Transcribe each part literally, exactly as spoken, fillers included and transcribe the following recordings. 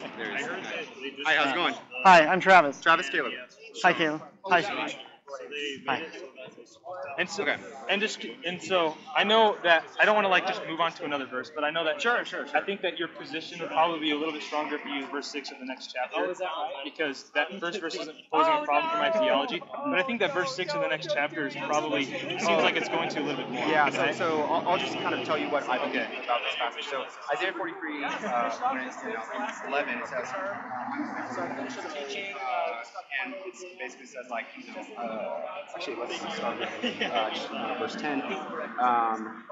There's, hi, how's it going? Hi, I'm Travis. Travis Caleb. Hi, Caleb. Hi. Hi. And so, Okay. and just, and so, I know that I don't want to like just move on to another verse, but I know that Sure, sure, sure. I think that your position would probably be a little bit stronger if you use verse six of the next chapter. Oh, is that right? Because that first verse isn't posing a problem for my theology, but I think that verse six of the next chapter is probably seems like it's going to a little bit more. Yeah, so, so I'll, I'll just kind of tell you what I believe about this passage. So Isaiah forty-three, uh, when it's, you know, in eleven, it says, uh, and it basically says like, you know, uh, actually let's start with uh, just, uh, verse ten. Um,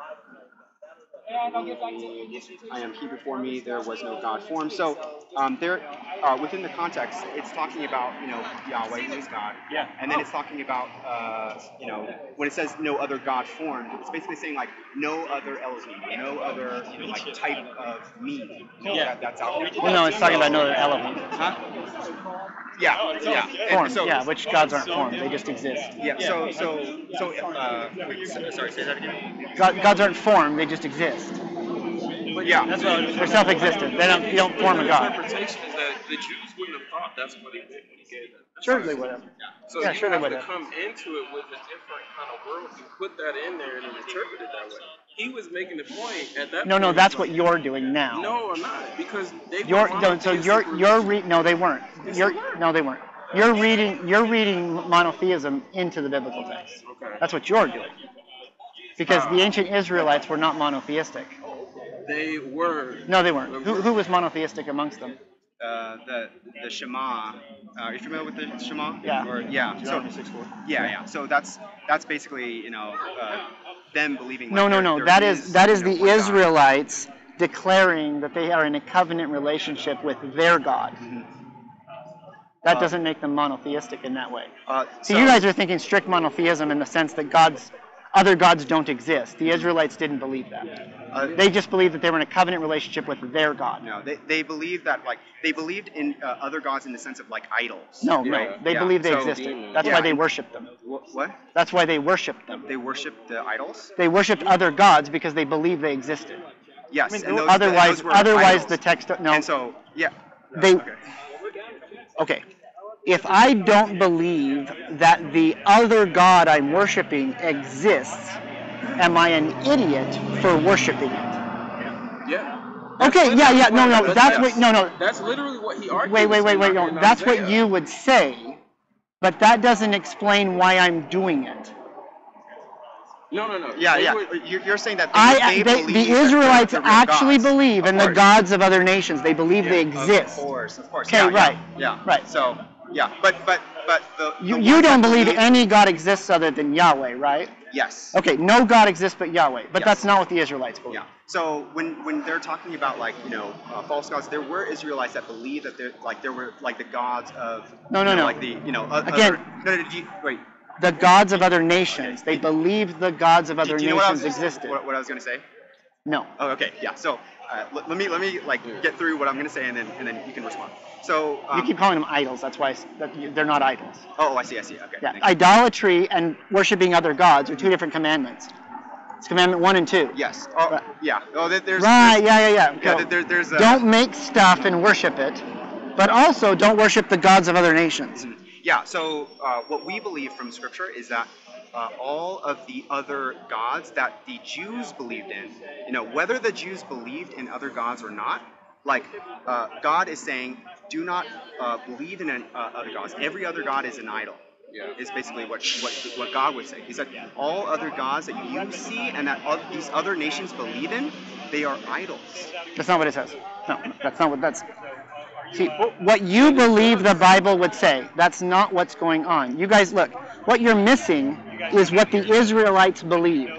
I am he before me, there was no God formed. So um, there, uh, within the context, it's talking about, you know, Yahweh, who is God. Yeah. And then it's talking about, uh, you know, when it says no other God formed, it's basically saying like no other Elohim, no other, you know, like type of me. Yeah. That, that's out there. Well, no, it's talking about no Elohim. Huh? Yeah, yeah. And Formed, so, yeah, which gods aren't formed, they just exist. Yeah, so, so, so, uh, wait, sorry, say that again? God, gods aren't formed, they just exist. Yeah. That's what I was They're self-existent. They don't, you don't form a god. interpretation is that the Jews wouldn't have thought that's what he meant when he gave that. Sure they would have. So Yeah, you sure they have would to have. come into it with a different kind of world and put that in there and then interpret it that way. He was making the point at that No, point. no, that's what you're doing now. No, I'm not. Because they You're were no, so you're monotheistic you're religion. re- no, they weren't. You're no, they weren't. You're reading you're reading monotheism into the biblical text. Okay. That's what you're doing. Because the ancient Israelites were not monotheistic. They were. No, they weren't. Who, who was monotheistic amongst them? Uh, the the Shema. Uh, are you familiar with the Shema? Yeah. Or, yeah. So yeah, yeah. So that's that's basically, you know, uh, them believing. Like No, no, there- no. there That is that is you know, the one God. Israelites declaring that they are in a covenant relationship with their God. That Uh, doesn't make them monotheistic in that way. Uh, So you guys are thinking strict monotheism in the sense that gods, other gods don't exist. The Israelites didn't believe that. Uh, They just believed that they were in a covenant relationship with their God. No, they they believed that like they believed in uh, other gods in the sense of like idols. No, Yeah. no. They Yeah. believed they So- existed. That's Yeah. why they worshipped them. Wh- What? That's why they worshipped them. They worshipped the idols? They worshipped other gods because they believed they existed. Yes. mean, and those, Otherwise, those were otherwise idols. the text no. And so yeah. They Okay. okay. If I don't believe that the other God I'm worshiping exists, am I an idiot for worshiping it? Yeah. Okay, yeah, yeah, no, no, That's- that's what, no, no, That's literally what he argued. wait, wait, wait, wait, no, in that's what Isaiah. you would say, but that doesn't explain why I'm doing it. No, no, no. Yeah, They yeah. would- You're, you're saying that they, I, they, they, believe the that they're Israelites the real actually gods. believe in Of the course. gods of other nations. They believe they exist. Of course, of course. Okay, yeah, right. Yeah, yeah. Right. So yeah, but but but the You, the you ones don't that believe any God exists other than Yahweh, right? Yes. Okay, no God exists but Yahweh, but Yes. that's not what the Israelites believe. Yeah. So when when they're talking about like you know uh, false gods, there were Israelites that believed that they're like there were like the gods of No, no, you know, no. like the you know o- Again- other, no, no, do you, wait. The gods of other nations. They believed the gods of other Do you know what I nations was, existed. What, what I was going to say? No. Oh, okay. Yeah. So uh, let, let me let me like get through what I'm going to say and then and then you can respond. So um, You keep calling them idols. That's why it's- that you- they're not idols. oh, I see. I see. Okay. Yeah. thank you. Idolatry and worshiping other gods are two different commandments. It's commandment one and two. Yes. Oh, Right. yeah. Oh, there- there's Right. there's- Yeah, yeah, yeah. Yeah. So there, there's a, don't make stuff and worship it, but also don't worship the gods of other nations. Yeah, so uh, what we believe from Scripture is that uh, all of the other gods that the Jews believed in, you know, whether the Jews believed in other gods or not, like uh, God is saying, do not uh, believe in any, uh, other gods. Every other god is an idol. Yeah. Is basically what, what what God would say. He said, all other gods that you see and that o- these other nations believe in, they are idols. That's not what it says. No, that's not what that's. See, what you believe the Bible would say, that's not what's going on. You guys, look, what you're missing is what the Israelites believed.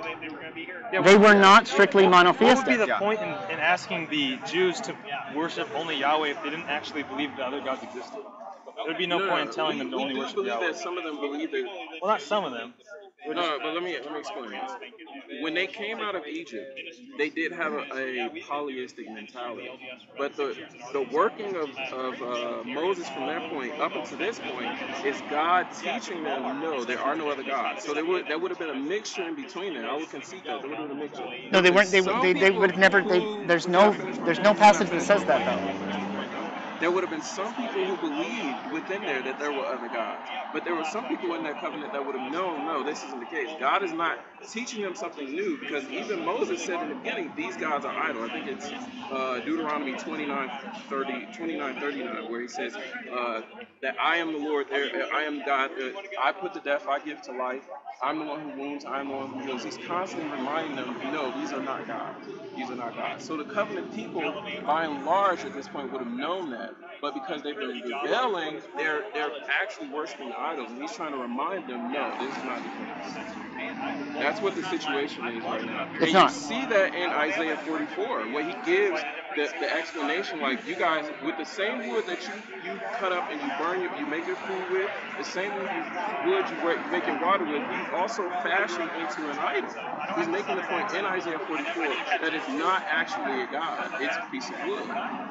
They were not strictly What would be monotheistic. the Yeah. point in, in asking the Jews to worship only Yahweh if they didn't actually believe the other gods existed? There'd be no, point in telling we, them to we only do worship believe Yahweh. that some of them believe that. Well, not some of them. No, no, but let me let me explain this. When they came out of Egypt, they did have a, a polyistic mentality. But the the working of, of uh, Moses from that point up until this point is God teaching them, no, there are no other gods. So there would there would have been a mixture in between there. I would concede that there would have been a mixture. No, they weren't. They Some they, they would have never. They, people there's who- no there's no passage that says that though. there would have been some people who believed within there that there were other gods. But there were some people in that covenant that would have known, no, this isn't the case. God is not teaching them something new, because even Moses said in the beginning, these gods are idle. I think it's uh, Deuteronomy twenty-nine thirty, twenty-nine thirty-nine, where he says uh, that I am the Lord, there, I am God, uh, I put to death, I give to life, I'm the one who wounds, I'm the one who heals. He's constantly reminding them, no, these are not God. These are not God. So the covenant people, by and large, at this point, would have known that. But because they've been rebelling, they're they're actually worshiping idols. And he's trying to remind them, no, this is not the case. That's what the situation is right now. It's and not. You see that in Isaiah forty-four, where he gives the, the explanation, like, you guys, with the same wood that you, you cut up and you burn, your, you make your food with, the same wood you, wood you, break, you make your water with, you also fashion into an idol. He's making the point in Isaiah forty-four that it's not actually a god, it's a piece of wood.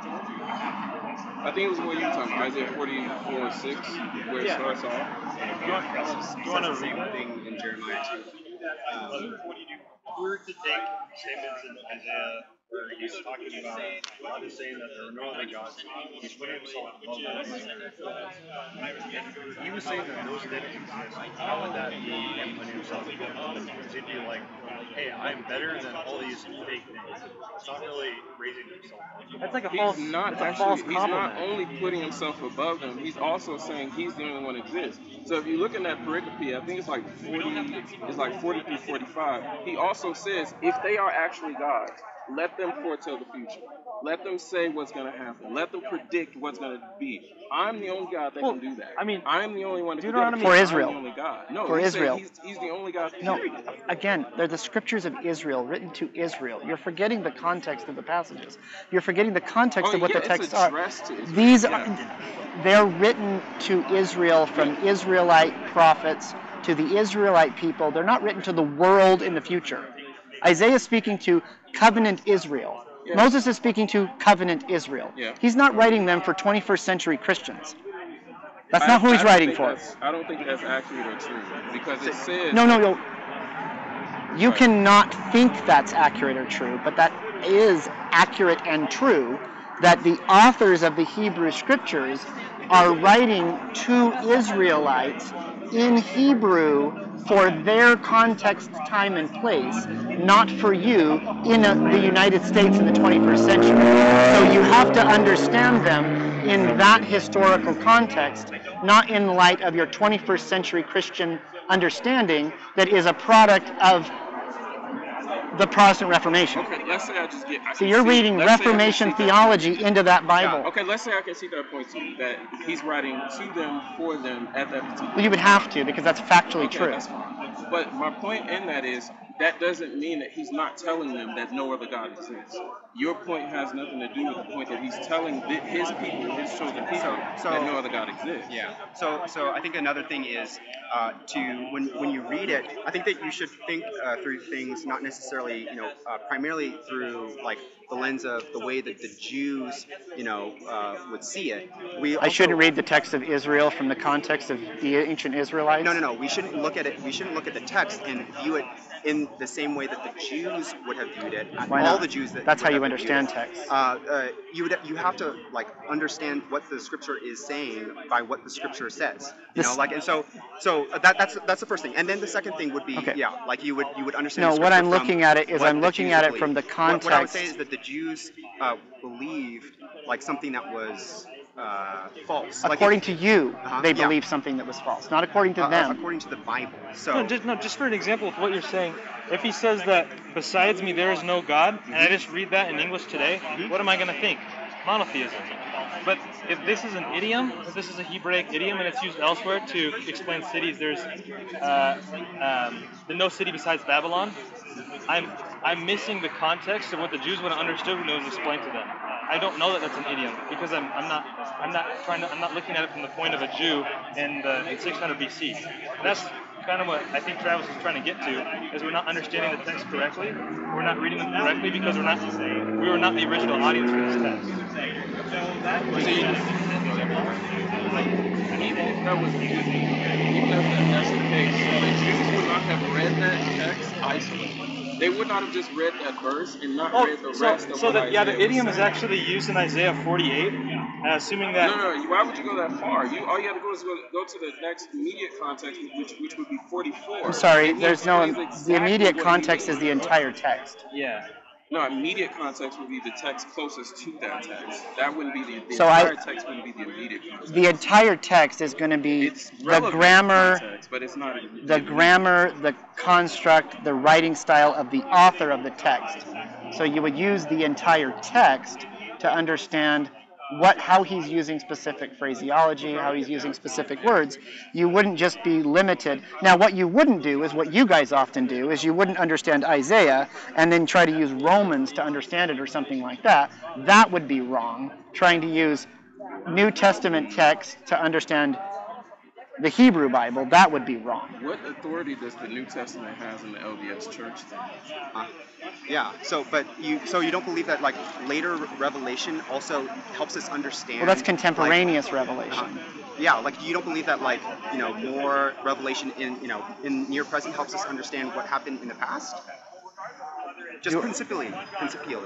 I think it was what you were talking about, Isaiah forty-four six, where it Yeah. starts off. Do you want, do you want to Same thing in Jeremiah too. Um, If we were to take statements in Isaiah where he's talking about God is saying that there are no other gods, he's putting himself above them. He was saying that those statements exist. How would that be him putting himself above them? Because he'd be like, hey, I'm better than all these fake things. It's not really raising himself. That's like a He's false. not That's a actually, false he's not compliment. only putting himself above them, he's also saying he's the only one that exists. So if you look in that pericope, I think it's like forty, it's like forty through forty-five, he also says, if they are actually gods, let them foretell the future. Let them say what's going to happen. Let them predict what's going to be. I'm the only God that Well, can do that. I mean, I'm the only one that can do Deuteronomy- that. For I'm Israel. the only God. No, For he said Israel. He's, he's the only God. No, Period. again, they're the scriptures of Israel, written to Israel. You're forgetting the context of the passages. You're forgetting the context Oh, of what yeah, the texts it's are. addressed to Israel. These Yeah. are, they're written to Israel from Israelite prophets to the Israelite people. They're not written to the world in the future. Isaiah is speaking to covenant Israel. Yeah. Moses is speaking to covenant Israel. Yeah. He's not writing them for twenty-first century Christians. That's I- not who I he's don't writing think for. that's- I don't think that's accurate or true, because it says... No, no, no. You Right. cannot think that's accurate or true, but that is accurate and true, that the authors of the Hebrew Scriptures are writing to Israelites in Hebrew for their context, time, and place, not for you in a, the United States in the twenty-first century. So you have to understand them in that historical context, not in light of your twenty-first century Christian understanding that is a product of the Protestant Reformation. Okay, let's say I just get... I So can you're see- reading let's say I can Reformation see that- theology into that Bible. Yeah, okay, let's say I can see that point too, that he's writing to them, for them, at that particular Well, you would have to, because that's factually Okay, true. that's fine. But my point in that is, that doesn't mean that he's not telling them that no other God exists. Your point has nothing to do with the point that he's telling th- his people, his chosen people, So- so- that no other God exists. Yeah. So, so I think another thing is uh, to when when you read it, I think that you should think uh, through things not necessarily, you know, uh, primarily through like the lens of the way that the Jews, you know, uh, would see it. We I also, shouldn't read the text of Israel from the context of the ancient Israelites. No, no, no. We shouldn't look at it. We shouldn't look at the text and view it in the same way that the Jews would have viewed it. Why all not? the Jews that That's would how you have viewed understand it. text. Uh, uh, you would you have to like understand what the scripture is saying by what the scripture says. You This- know, like and so so that that's that's the first thing. And then the second thing would be Okay. yeah, like you would you would understand. No, the what scripture I'm from looking at it is what I'm the looking Jews at it believe. from the What, what I would context. say is that the Jews uh, believed like something that was uh, false. Like According if- to you, Uh-huh, they yeah. believe something that was false, not according to uh, them. according to the Bible. So No, just, no, just for an example of what you're saying, if he says that besides me there is no God, and I just read that in English today, what am I going to think? Monotheism. But if this is an idiom, if this is a Hebraic idiom and it's used elsewhere to explain cities, there's uh, um, the no city besides Babylon, I'm I'm missing the context of what the Jews would have understood when it was explained to them. I don't know that that's an idiom because I'm I'm not I'm not trying to I'm not looking at it from the point of a Jew in the in six hundred B C. That's kind of what I think Travis is trying to get to, is we're not understanding the text correctly. We're not reading them correctly because we're not we were not the original audience for this text. See, even if that was even if that, that's the case, the Jews would not have read that text isolated. they would not have just read that verse and not Oh, read the so, rest of so what the, yeah, Isaiah the idiom was is saying. actually used in Isaiah forty-eight, uh, assuming that. No, no, no. Why would you go that far? You all you have to go is go, go to the next immediate context, which which would be forty-four. I'm sorry, And he there's no, explains the exactly immediate what he context is means. the entire text. Yeah. No, immediate context would be the text closest to that text. That wouldn't be the, the So I- entire text wouldn't be the immediate context. The entire text is going to be It's the relevant grammar, context, but it's not the grammar, the construct, the writing style of the author of the text. So you would use the entire text to understand what, how he's using specific phraseology, how he's using specific words. You wouldn't just be limited. Now, what you wouldn't do is what you guys often do, is you wouldn't understand Isaiah and then try to use Romans to understand it or something like that. That would be wrong. Trying to use New Testament text to understand the Hebrew Bible, that would be wrong. What authority does the New Testament have in the L D S Church then? Uh, yeah. So, but you, so you don't believe that like later revelation also helps us understand. Well, that's contemporaneous like, revelation. uh, yeah, like you don't believe that like you know more revelation in you know in near present helps us understand what happened in the past. Just You- principially, principially.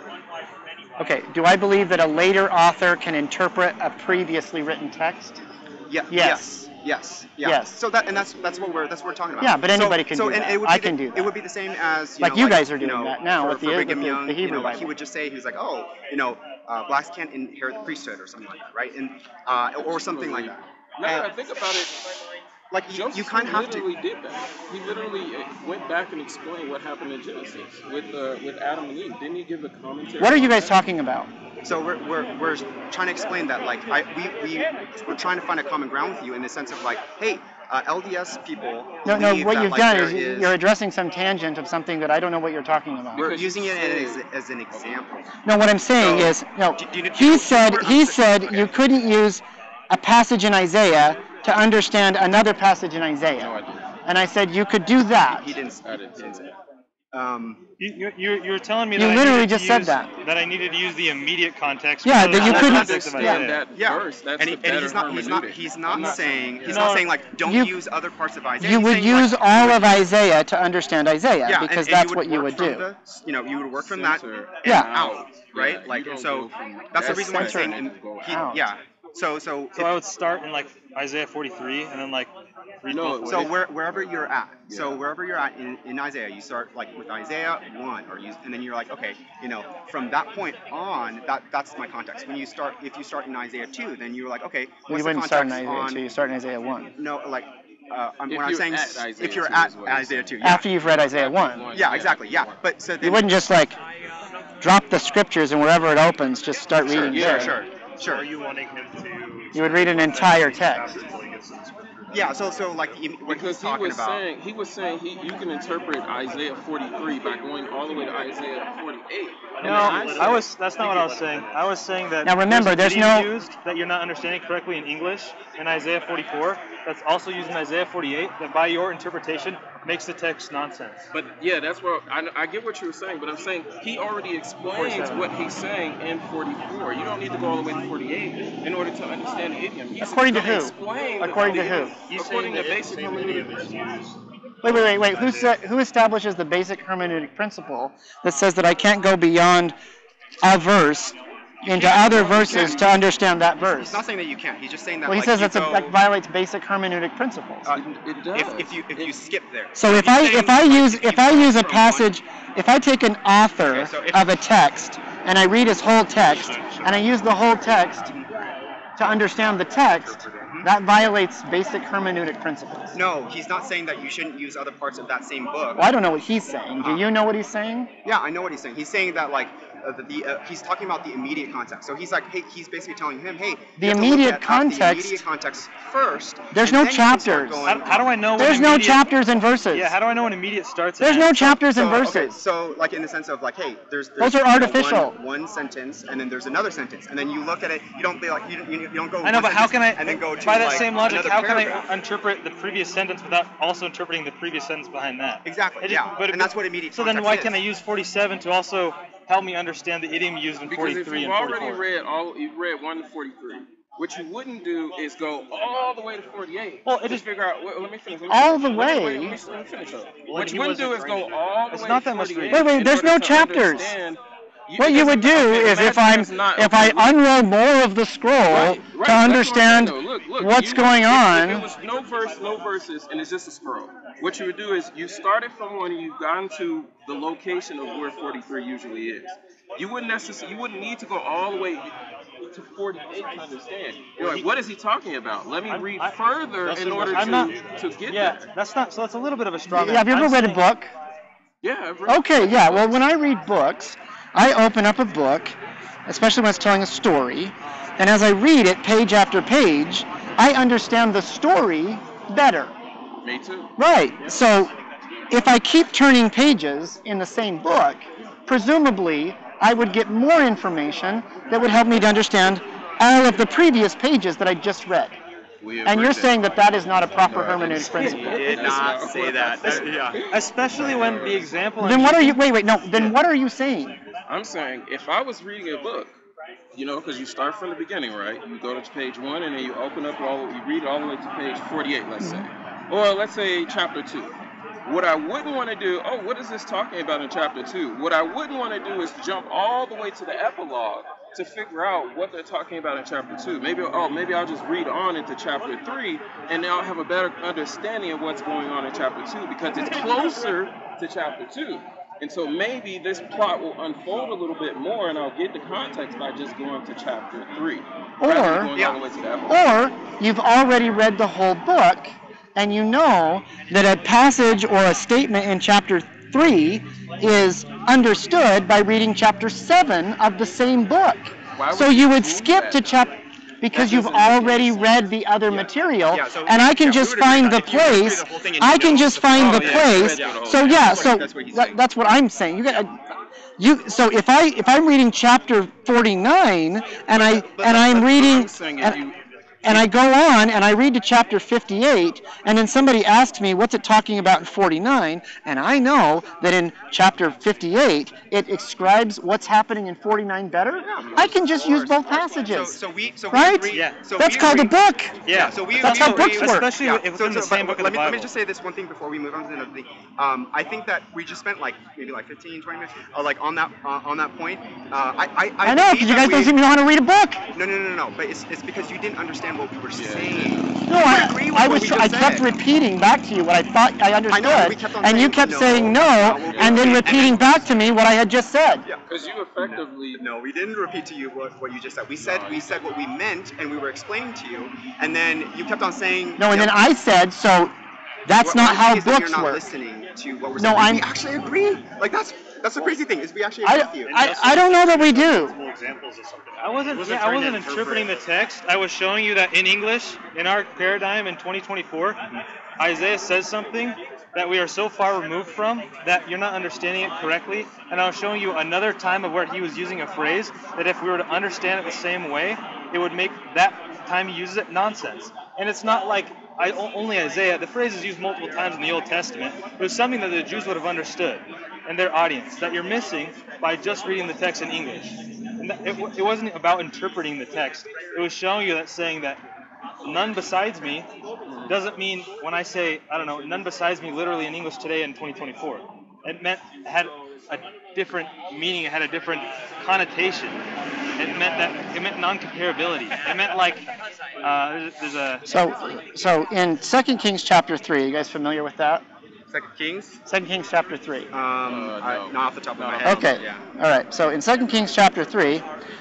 Okay, do I believe that a later author can interpret a previously written text? Yeah. Yes. Yes. Yes. Yeah. Yes. So that and that's that's what we're that's what we're talking about. Yeah, but anybody so, can so, do and that. It would I be the, can do that. It would be the same as you Like know, you guys are you doing know, that now for, with the- for with Brigham the- Young, the Hebrew you know, like Bible. he would just say he was like, oh, you know, uh, blacks can't inherit the priesthood or something like that, right? And uh, or something like that. Now that And, I think about it, like you, Joseph you kind of have literally to. did that. He literally uh, went back and explained what happened in Genesis with uh, with Adam and Eve. Didn't he give a commentary? What are you on guys that? talking about? So we're, we're, we're trying to explain that like I we we we're trying to find a common ground with you in the sense of like, hey, uh, L D S people. No, no, believe what that, you've like, done there is is- you're addressing some tangent of something that I don't know what you're talking about. We're Because using you it as, said- as an example. No, what I'm saying So, is, no, do- do you- do you he know- said where he I'm- said okay. you couldn't use a passage in Isaiah to understand another passage in No, I Isaiah. didn't. And I said you could do that. He didn't. I didn't say that. Um, You, you, you're, you're telling me You that I literally needed to just said use, that. that I needed to use the immediate context. Yeah, rather that than you the couldn't- context of yeah. Isaiah. that yeah. verse. That's and, the he, better and he's not. He's not. hermeneutic. He's not I'm not saying. He's No. not saying like don't You- use other parts of Isaiah. You He's would saying, use like, all you of Isaiah to understand Isaiah yeah, because and, and that's you what you work would from do. The, you know, you would work from that. Censor Yeah. out, right? Yeah, like, you and don't so go from that's the that reason why I'm censor saying. center And go he, out. yeah. So so. So I would start in like Isaiah forty-three and then like read No, both So ways. where, wherever you're at, so Yeah. wherever you're at in, in Isaiah, you start like with Isaiah one, or you, and then you're like, okay, you know, from that point on, that that's my context. When you start, if you start in Isaiah two, then you're like, okay, what's You the wouldn't context start in Isaiah on? two, you start in Isaiah one. No, like, uh, I'm, If when I'm you're saying at s- Isaiah if you're two at is what you're Isaiah saying. two, yeah, After you've read Isaiah one. One, yeah, exactly, yeah. But so then, You wouldn't just like drop the scriptures and wherever it opens, just start sure, reading sure, there. sure, So are sure. you wanting him to? You would read an entire text. Until he gets to the scripture. Yeah, so so like the- what Because he's he talking was about. saying he was saying he you can interpret Isaiah forty-three by going all the way to Isaiah forty-eight. No, I was. That's not what I was saying. I was saying that. Now remember, there's there's an idiom no- used that you're not understanding correctly in English in Isaiah forty-four. That's also used in Isaiah forty-eight. That by your interpretation makes the text nonsense. But yeah, that's what I, I get what you were saying. But I'm saying he already explains forty-seven. what he's saying in forty-four. You don't need to go all the way to forty-eight in order to understand the idiom. He's According to gonna who? explain the- According to the who? idiom. He's According saying to that basic the same idiom hermeneutics. is used. Wait, wait, wait, wait. Who sa- who establishes the basic hermeneutic principle that says that I can't go beyond a verse into can't. other You verses can't. to understand that verse? He's not saying that you can't. He's just saying that. Well, he like, says you that's a, go, that violates basic hermeneutic principles. uh, It does. if, if you if you skip there. So if he's I saying, if I like, use if you if I go use a from passage, if I take an author Okay, so if- of a text and I read his whole text and I use the whole text to understand the text, that violates basic hermeneutic principles. One, no, he's not saying that you shouldn't use other parts of that same book. Well, I don't know what he's saying. Do you know what he's saying? Yeah, I know what he's saying. He's saying that like uh, the, the uh, he's talking about the immediate context. So he's like, hey, he's basically telling him, hey, The you have to look immediate at, at context- the immediate context first. There's and no then you can start chapters. going How, how do I know? There's when no immediate, chapters and verses. Yeah, how do I know when immediate starts? There's and no ends? chapters So, and verses. okay, so like in the sense of like, hey, there's, Those there's are you know, artificial. one, one sentence, and then there's another sentence, and then you look at it. You don't be like you, you, you don't go. I know, one but how sentence can I? And then go to by that like, same logic, another how can paragraph. I interpret the previous sentence without also interpreting the previous sentence behind that? Exactly. It just- yeah. but it- and that's what immediate So then, context why is. can't I use forty-seven to also help me understand the idiom used in Because if forty-three you've and already forty-four? read all, you've read one to forty-three. What you wouldn't do is go all the way to forty-eight. Well, it to just figure out. Wait, let me finish. Let me All finish. the Wait, way? wait, let me, let me finish up. Well, What he you wouldn't do wasn't is go trying to- all the It's way not to that much forty-eight. Wait, wait, in there's order no to chapters. understand- You, What you because- would do okay, is if imagine I'm there's not- if I okay, look. unroll more of the scroll Right, right, to that's what I'm understand saying, though. Look, look, what's you going would, on. If, if it was no verse, no verses, and it's just a scroll, what you would do is you started from one and you've gotten to the location of where forty-three usually is. You wouldn't necessarily, you wouldn't need to go all the way to forty-eight to understand. You're like, what is he talking about? Let me I'm- read I- further in order I'm to, not- to get Yeah, there. that's not. So that's a little bit of a straw man. Yeah, have you ever I'm read a saying- book? Yeah, I've read Okay, yeah. Well, when I read books, I open up a book, especially when it's telling a story, and as I read it page after page, I understand the story better. Me too. Right. So if I keep turning pages in the same book, presumably I would get more information that would help me to understand all of the previous pages that I just read. We And you're agree saying that that is not a proper No, I didn't hermeneutic say principle. that. Did That's not not say what that. I That- yeah. Especially when the example. I'm Then what are you? using- Wait, wait. No. Then what are you saying? I'm saying if I was reading a book, you know, because you start from the beginning, right? You go to page one and then you open up all, you read all the way to page forty-eight, let's say, or let's say chapter two. What I wouldn't want to do, oh, what is this talking about in chapter two? What I wouldn't want to do is jump all the way to the epilogue to figure out what they're talking about in chapter two. Maybe, oh, maybe I'll just read on into chapter three, and then I'll have a better understanding of what's going on in chapter two because it's closer to chapter two. And so maybe this plot will unfold a little bit more, and I'll get the context by just going to chapter three, Or- rather than going yeah. all the way to the epilogue. Or you've already read the whole book, and you know that a passage or a statement in chapter three is understood by reading chapter seven of the same book. Why would So you you would prove skip that, to though? chapter because That you've doesn't make any already sense. read the other material, Yeah, so- and I can yeah, we just would agree find with the that. If you read through place. the whole thing and you I can know just the- find Oh, the yeah, place. yeah, yeah. So yeah, That's so what- that's what he's that- saying. that's what I'm saying. You got you. So if I if I'm reading chapter forty-nine and I But and that's- I'm that's what reading I'm saying, if and, you- and I go on and I read to chapter fifty-eight, and then somebody asks me what's it talking about in forty-nine, and I know that in chapter fifty-eight it describes what's happening in forty-nine better, I can just use both So, passages. so we, so we Right? agree. Yeah. So That's we called a agree- book. Yeah, so we That's we how agree books with- work. Especially yeah. if so, within the so, same but book of let the me, Let me Bible. just say this one thing before we move on to another thing. Um, I think that we just spent like maybe like fifteen, twenty minutes uh, like on that uh, on that point. Uh, I, I, I, I know, believe because you that guys don't we- seem to know how to read a book. No, no, no, no, but it's, it's because you didn't understand what we were Yeah. saying. No, You I, agree with I what was. we tr- just I kept said. repeating back to you what I thought I understood, know, we kept on and you saying, kept "No, saying no, that's not what we and then did." repeating And then- back to me what I had just said. Yeah. Because you effectively No, we didn't repeat to you what, what you just said. We said we said what we meant, and we were explaining to you, and then you kept on saying. No, and then Yep. I said, so that's What not I'm how saying is that books you're not work. listening to what we're No, saying. I'm- We actually agree. Like that's that's the crazy thing is we actually agree I, with you. I, I don't know that we do. Multiple examples of something. I wasn't. Wasn't Yeah, I trying to wasn't interpret- interpreting the text. I was showing you that in English, in our paradigm in twenty twenty-four, Isaiah says something that we are so far removed from that you're not understanding it correctly. And I was showing you another time of where he was using a phrase that if we were to understand it the same way, it would make that time he uses it nonsense. And it's not like I, only Isaiah. The phrase is used multiple times in the Old Testament. It was something that the Jews would have understood and their audience that you're missing by just reading the text in English. And that, it, it wasn't about interpreting the text. It was showing you that saying that none besides me doesn't mean when I say, I don't know, none besides me literally in English today in twenty twenty-four. It meant it had a different meaning. It had a different connotation. It meant that it meant non-comparability. It meant like uh, there's, there's a So, so in Second Kings chapter three, you guys familiar with that? Second Kings. Second Kings chapter three. Um, Uh, I, no. not off the top of my No. head. Okay. Yeah. All right. So in Second Kings chapter three,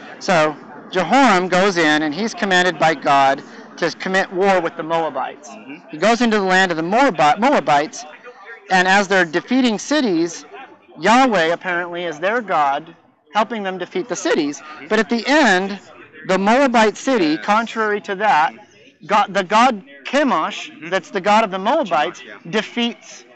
so Jehoram goes in and he's commanded by God to commit war with the Moabites. He goes into the land of the Moabi- Moabites, and as they're defeating cities, Yahweh apparently is their God, helping them defeat the cities. But at the end, the Moabite city, contrary to that, God, the god Chemosh, that's the god of the Moabites, Chemosh, yeah. defeats.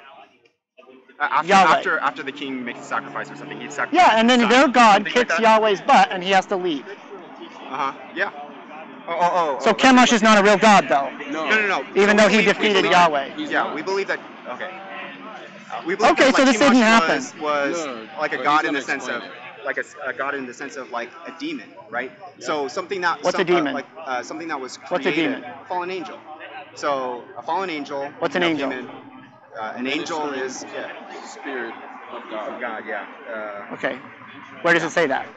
Uh, after, Yahweh. after after the king makes a sacrifice or something, he'd sacrifice. Yeah, and then his son, their god something like kicks that. Yahweh's butt, and he has to leave. Uh huh. Yeah. Oh, oh, oh. So oh, Chemosh is not a real god, though. no No, no, no. Even So though we he believe- we defeated believe- Yahweh. He's Yeah, not. we believe that. Okay. We believe Okay, that, so like, this didn't Chemosh happen. Was, was No, like a but god he's in the gonna sense of explain like a, a god in the sense of like a demon, right? So something that What's some, a demon? Uh, like uh, something that was created. What's a demon? A fallen angel. So a fallen angel. What's an you know, angel? came in, uh, an angel is yeah, Spirit of God. of God. Yeah. Uh, Okay. Where does it say that?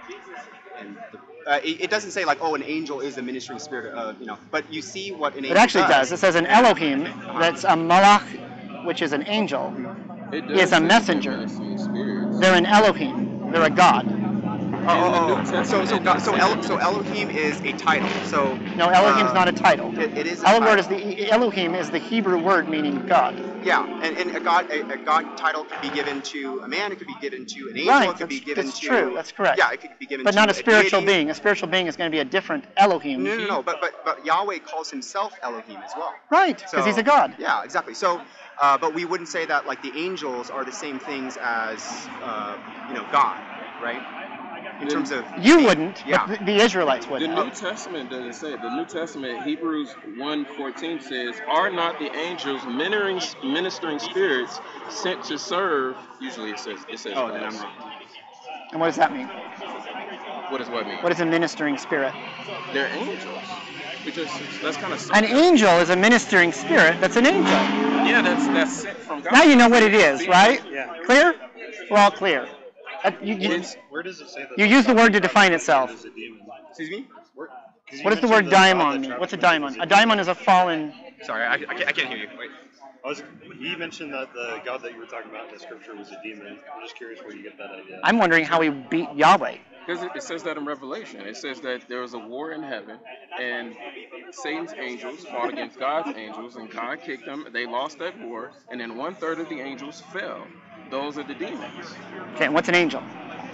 and the, uh, it, it doesn't say like, oh, an angel is a ministering spirit, uh, you know. But you see what an angel It actually does. does. It says an Elohim, that's a malach, which is an angel. It He is does a say messenger. ministering spirits. They're an Elohim. They're a god. Oh, oh, In the oh. New So, so, Testament, God, it so, doesn't El, say so Elohim is a title. So No, Elohim's uh, not a title. It, it is. A Elohim is title. the Elohim is the Hebrew word meaning God. Yeah, and, and a god a, a god title could be given to a man. It could be given to an angel. Right, It could be that's- given that's to. true, that's correct. Yeah, it could be given But to not a spiritual deity. being. A spiritual being is going to be a different Elohim. No, no, no. But but but Yahweh calls himself Elohim as well. Right, because So, he's a god. Yeah, exactly. So, uh, but we wouldn't say that like the angels are the same things as uh, you know God, right? In terms of You wouldn't, Yeah. but the, the Israelites would. The New Testament doesn't say it. The New Testament, Hebrews one fourteen says, "Are not the angels ministering ministering spirits sent to serve?" Usually it says it says. Oh, then us. I'm wrong. And what does that mean? What does what mean? What is a ministering spirit? They're angels. Because that's kind of An angel is a ministering spirit. That's an angel. Yeah, that's that's sent from God. Now you know what it is, right? Yeah. Clear? We're all clear. Uh, you, you, It's- Where does it say that? you use the word to define itself. Is a demon? Excuse me. Where, 'cause you What does the mentioned word God daimon that mean? Travis What's a mentioned daimon? is A daimon is a fallen. Sorry, I, I, can't, I can't hear you. Wait. I was, he mentioned that the God that you were talking about in the scripture was a demon. I'm just curious where you get that idea. I'm wondering how he beat Yahweh. Because it, it says that in Revelation. It says that there was a war in heaven, and Satan's angels fought against God's angels, and God kicked them. They lost that war, and then one third of the angels fell. Those are the demons, Okay, and what's an angel?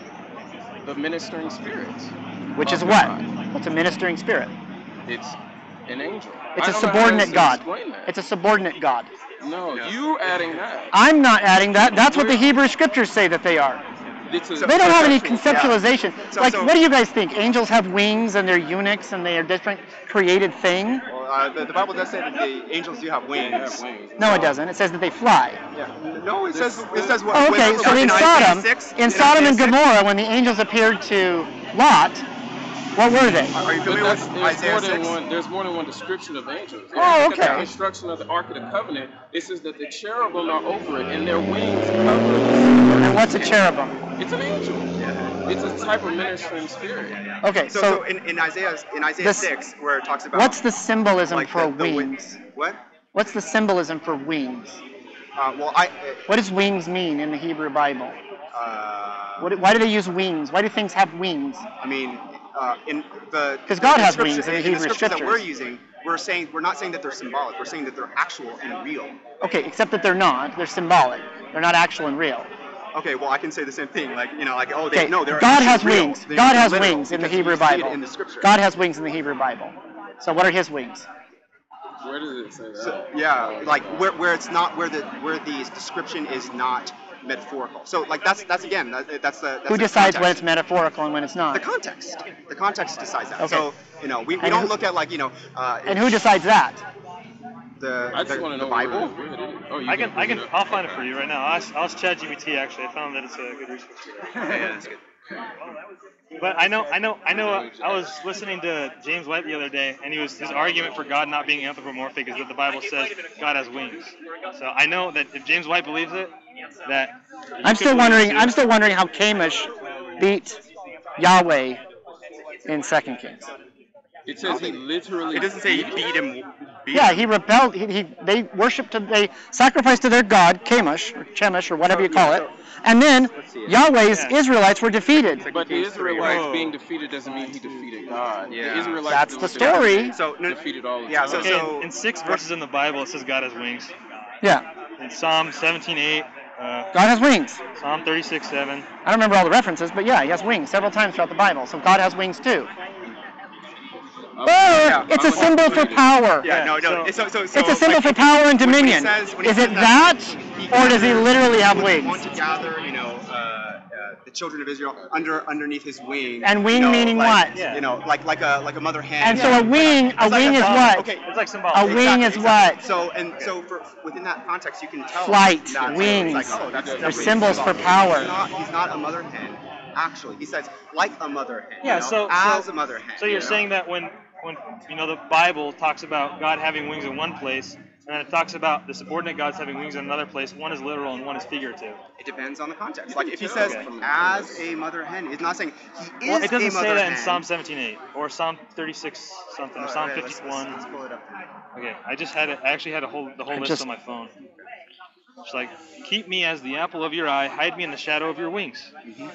the ministering spirits. Which is of what? God. What's a ministering spirit? It's an angel. It's I a don't know how subordinate else to God. explain that. It's a subordinate God. No, you adding that. I'm not adding that. That's what the Hebrew scriptures say that they are. It's a- They don't have any conceptual- conceptualization. So- Like, so- what do you guys think? Angels have wings and they're eunuchs and they are different created thing? Well, uh, the, the Bible does say that the angels do have They wings. have wings. No, it doesn't. It says that they fly. Yeah. No, it says it says what? Oh, okay. when- So in Isaiah Sodom, six, in Sodom and Isaiah six, Gomorrah, when the angels appeared to Lot, what were they? Are you But familiar that's, with there's Isaiah more than six? one. There's more than one description of angels. Oh, Look at okay. the construction of the Ark of the Covenant. It says that the cherubim are over it, and their wings cover it. And what's a cherubim? It's an angel. It's a type of ministering spirit. Okay, So, so so in, in Isaiah in Isaiah this- six, where it talks about what's the symbolism like for the, the wi- wings? What? What's the symbolism for wings? Uh, well, I. What does wings mean in the Hebrew Bible? Uh, What, why do they use wings? Why do things have wings? I mean, uh, in the 'Cause God the has scripture- wings in the in Hebrew scriptures that scriptures. we're using, we're saying we're not saying that they're symbolic. We're saying that they're actual and real. Okay, except that they're not. They're symbolic. They're not actual and real. Okay, well, I can say the same thing. Like, you know, like, oh, they Okay, no, they're God has actually real. wings. They're- God they're has literal wings in the because Hebrew we see it Bible. in the scripture. God has wings in the Hebrew Bible. So what are his wings? Where does it say that? So, yeah, like where, where it's not where the where the description is not metaphorical. So like that's that's again that, that's the that's Who the decides when it's context. metaphorical and when it's The not? context. The context decides that. Okay. So you know we, we And don't who- look at like you know uh, And who decides that? the I just the, want to the know Bible. Where, where it is. Oh, you I can, I bring can, it up. I'll find it for you right now. I asked, I asked ChatGPT actually. I found that it's a good resource. yeah, yeah, that's good. But I know, I know, I know. uh, I was listening to James White the other day, and he was his argument for God not being anthropomorphic is that the Bible says God has wings. So I know that if James White believes it, that you I'm could still believe it wondering. too. I'm still wondering how Camish beat Yahweh in Second Kings. It says he literally. It doesn't say he beat him. Beat Yeah, him. he rebelled. He, he they worshipped. To, they sacrificed to their god Camish or Chemish or whatever you call it. And then Yahweh's Yeah. Israelites were defeated. But the Kings three, Israelites right? being defeated doesn't mean he defeated God. Yeah. The Israelites That's that the were story. defeated So no, defeated all the yeah, time. so- Okay, so- in, in six verses in the Bible, it says God has wings. Yeah, In Psalm seventeen eight, uh, God has wings. Psalm thirty-six seven. I don't remember all the references, but yeah, he has wings several times throughout the Bible. So God has wings too. I'm- Or yeah, it's a I'm symbol for frustrated. power. yeah, no, no. so- So, so, so, It's a symbol like, for power and when he dominion. says- when he Is says it that, he or does he gathered- literally have would wings? Want to gather, you know, uh, uh, the children of Israel under underneath his wing. And wing you know, meaning like, what? Yeah. You know, like like a like a mother hen. And so a wing, a It's like wing is symbolic. what? Okay, It's like symbolic. A wing is what? So and so for within that context, you can tell. Flight, that- wings. It's like, oh, that's They're definitely symbols for symbolic. power. He's not, he's not a mother hen. actually. He says, like a mother hen. Yeah, you know, so as so, a mother hen. so you're you know? saying that when when you know the Bible talks about God having wings in one place, and then it talks about the subordinate gods having wings in another place, one is literal and one is figurative. It depends on the context. Like if he says Okay. as a mother hen, he's not saying he is Well, it doesn't a mother say that hen. in Psalm seventeen eight or Psalm thirty-six something or Uh, Psalm okay, let's- fifty-one. Let's, let's pull it up. Okay, I just had it. I actually had a whole the whole I list just- on my phone. It's like, keep me as the apple of your eye, hide me in the shadow of your wings.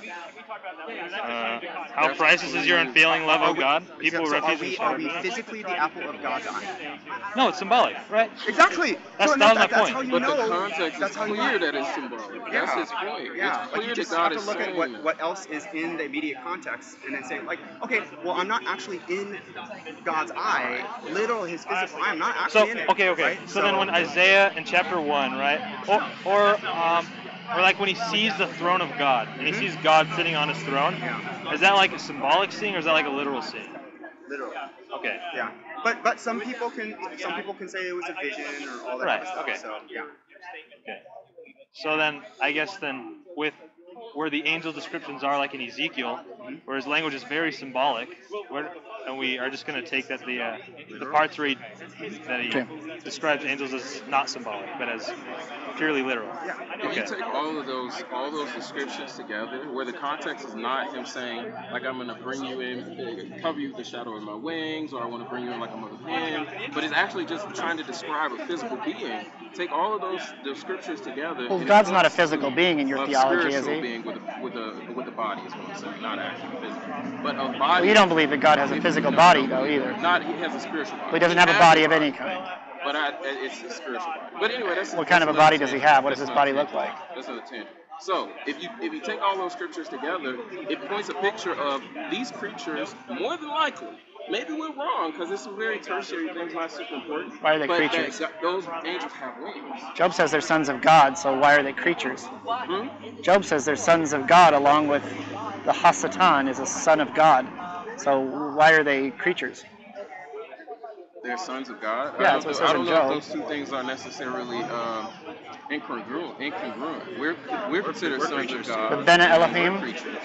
Uh, how priceless is your unfailing love, O God? People so, so are refuge we in are we shelter. physically the apple of God's eye? No, it's symbolic, right? Exactly. That's- so, that was my that's point. how you But know. the context that's is how you clear know. that it's symbolic. Yeah. That's his point. Yeah, It's like clear you just that God have to is look at saying what, that. what else is in the immediate context and then say, like, okay, well, I'm not actually in God's eye, literal his physical eye. I'm not So actually in it. okay, okay. Right? So, then when Isaiah in chapter one, right, or or um, or like when he sees the throne of God and he Mhm. sees God sitting on his throne, Yeah. is that like a symbolic scene or is that like a literal scene? literal. Okay. Yeah, but but some people can some people can say it was a vision or all that Right, kind of stuff. okay. So yeah. Okay. So then, I guess then, with where the angel descriptions are, like in Ezekiel, where his language is very symbolic, where, and we are just going to take that the uh, the parts where he, that he Okay. describes angels as not symbolic, but as purely literal. Yeah. If you Okay. take all of those all those descriptions together, where the context is not him saying, like, I'm going to bring you in, uh, cover you with the shadow of my wings, or I want to bring you in like a mother hen, but it's actually just trying to describe a physical being. Take all of those the scriptures together. Well, and it God's not a points physical to being in your a theology, is spiritual he? being with a, with a with a body is what I'm saying, not actually physical, but a body. Well, you don't believe that God has a If- physical no, body, no, though, either. Not he has a spiritual body. Well, he doesn't He have a has body of any kind. But I, it's a spiritual body. But anyway, that's What kind that's of a another body does he tangent. have? What does That's his body another look like? tangent. That's another tangent. So if you if you take all those scriptures together, it points a picture of these creatures more than likely. Maybe we're wrong because it's some very tertiary things, not super important. Why are they but that creatures? go- those angels have wings. Job says they're sons of God, so why are they creatures? Hmm? Job says they're sons of God, along with the Hasatan is a son of God. So why are they creatures? They're sons of God. Yeah, I that's don't, what it know- I says don't in know Job. if those two things are necessarily um, incongruent. Incongruent. We're we're considered we're sons creatures of too. God. The Bene and we're Elohim? creatures.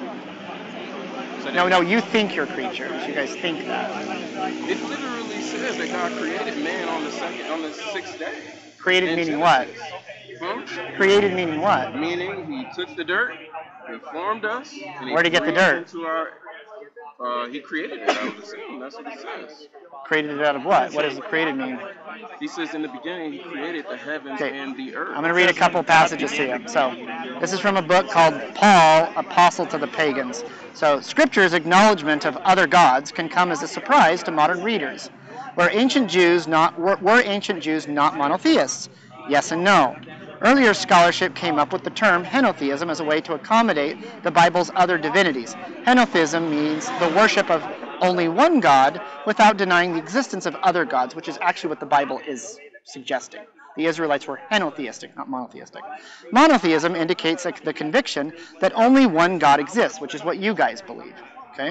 So No, that- no, you think you're creatures. You guys think that. It literally says that God created man on the second, on the sixth day. Created In meaning what? Genesis. Huh? Created meaning what? Meaning he took the dirt, he formed us, and he Where'd he get the breathed dirt? into our. Uh, he created it. I would assume that's what it says. Created it out of what? What does created mean? He says in the beginning he created the heavens Okay. and the earth. I'm going to read a couple passages to you. So, this is from a book called Paul, Apostle to the Pagans. So, Scripture's acknowledgement of other gods can come as a surprise to modern readers. Were ancient Jews not were, were ancient Jews not monotheists? Yes and no. Earlier scholarship came up with the term henotheism as a way to accommodate the Bible's other divinities. Henotheism means the worship of only one God without denying the existence of other gods, which is actually what the Bible is suggesting. The Israelites were henotheistic, not monotheistic. Monotheism indicates like, the conviction that only one God exists, which is what you guys believe. Okay?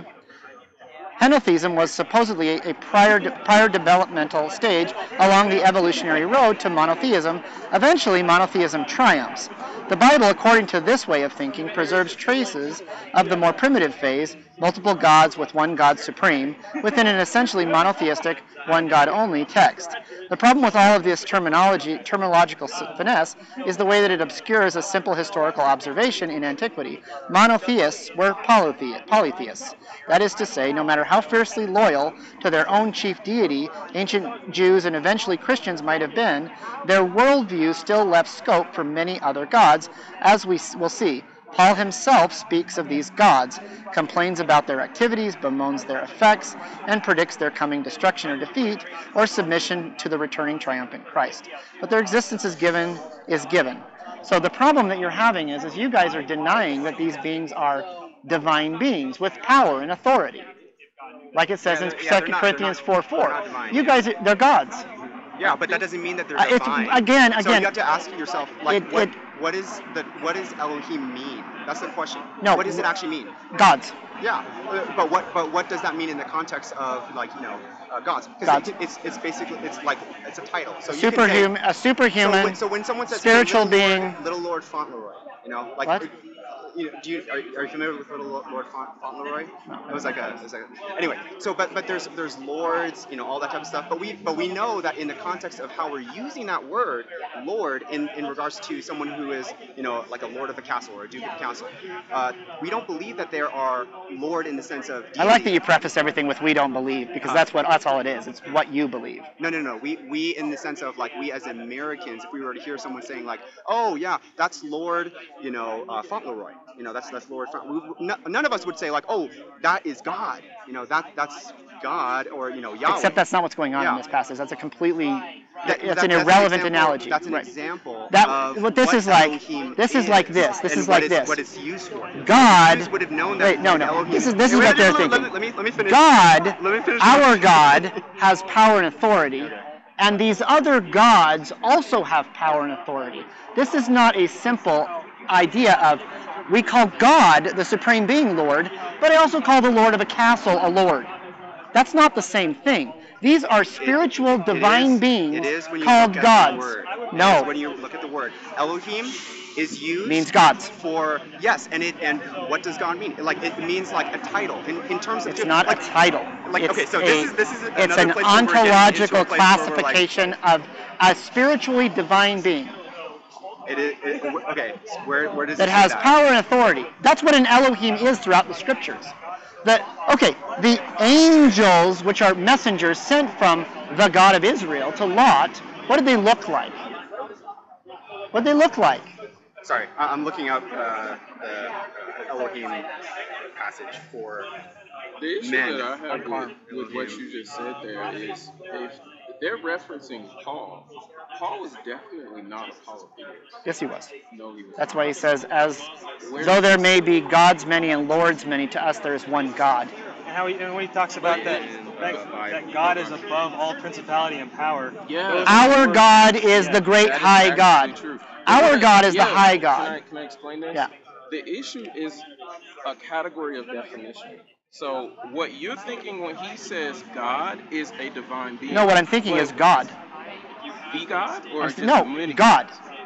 Henotheism was supposedly a, a prior, de, prior developmental stage along the evolutionary road to monotheism. Eventually, monotheism triumphs. The Bible, according to this way of thinking, preserves traces of the more primitive phase, multiple gods with one God supreme, within an essentially monotheistic, one God only text. The problem with all of this terminology, terminological finesse is the way that it obscures a simple historical observation in antiquity. Monotheists were polythe- polytheists. That is to say, no matter how fiercely loyal to their own chief deity ancient Jews and eventually Christians might have been, their worldview still left scope for many other gods, as we will see. Paul himself speaks of these gods, complains about their activities, bemoans their effects, and predicts their coming destruction or defeat, or submission to the returning triumphant Christ. But their existence is given is given. So the problem that you're having is, is you guys are denying that these beings are divine beings with power and authority. Like it says Yeah, in they're- yeah, Second they're not- Corinthians they're four not- four. they're not divine, You yeah. guys, they're gods. Yeah, but that doesn't mean that they're Uh, it's- divine. again- So again- you have to ask yourself, like, It- what, it- what is the what does Elohim mean? That's the question. No, What does it actually mean? Gods. Yeah, uh, but what but what does that mean in the context of, like, you know, uh, gods? Because Gods. it, it's it's basically it's like it's a title. So you Superhuman, can a say, so superhuman, when, so when someone says, spiritual hey, little being. Lord, little Lord Fauntleroy, you know, like What? you know, do you are, are you familiar with Little Lord Faunt- Fauntleroy? It was like a, it was like a anyway. So, but but there's there's lords, you know, all that type of stuff. But we but we know that in the context of how we're using that word, lord, in, in regards to someone who is, you know, like a lord of the castle or a duke of the castle, uh, we don't believe that there are lord in the sense of deity. I like that you preface everything with "we don't believe" because Uh, that's what that's all it is. It's what you believe. No, no, no. We, we in the sense of like we as Americans, if we were to hear someone saying like, oh yeah, that's Lord, you know, uh, Fauntleroy, you know, that's that's Lord. Faunt- we, no, none of us would say like, oh, that is God, you know, that that's God or you know Yahweh. Except that's not what's going on Yeah. in this passage. That's a completely That- it's that- an that's irrelevant example- analogy. That's an Right. example That of what this what is like. Elohim This is like this. This and is what like it's- this. what it's used for. God. Jews would have known that. Wait, no, no. Elohim- This is this Hey, is wait, what they're let me- thinking. Let me, let me, let me finish. God, Let me finish our my- God, has power and authority, and these other gods also have power and authority. This is not a simple idea of we call God the supreme being Lord, but I also call the Lord of a castle a Lord. That's not the same thing. These are spiritual It divine is- beings it is when you called look at gods. The word. It No. is when you look at the word. Elohim is used Means gods. for yes, and it and what does God mean? Like it means like a title in, in terms of It's not like, a title. Like it's okay, so a, this is this is it's another an place where we're getting into a ontological place where we're, like, classification of a spiritually divine being It is it, okay. Where where does that it say has that? power and authority. That's what an Elohim is throughout the scriptures. That okay, the angels, which are messengers sent from the God of Israel to Lot, what did they look like? What did they look like? Sorry, I- I'm looking up uh, the uh, Elohim passage for. The issue Men. that I have with, with what you just said there is if they're referencing Paul, Paul is definitely not a polytheist. Yes, he was. No, he was That's not. why he says, as Where though does there it may say- be gods many and lords many, to us there is one God. And how he, and when he talks about that, that, that God is above all principality and power. Yeah. those Our words- God is yeah, the great That is high actually God. true. Our But- God is the yeah, high Can I, God. can I explain this? Yeah. The issue is a category of definition. So what you're thinking when he says God is a divine being. No, what I'm thinking but is God. The God or just No, many God.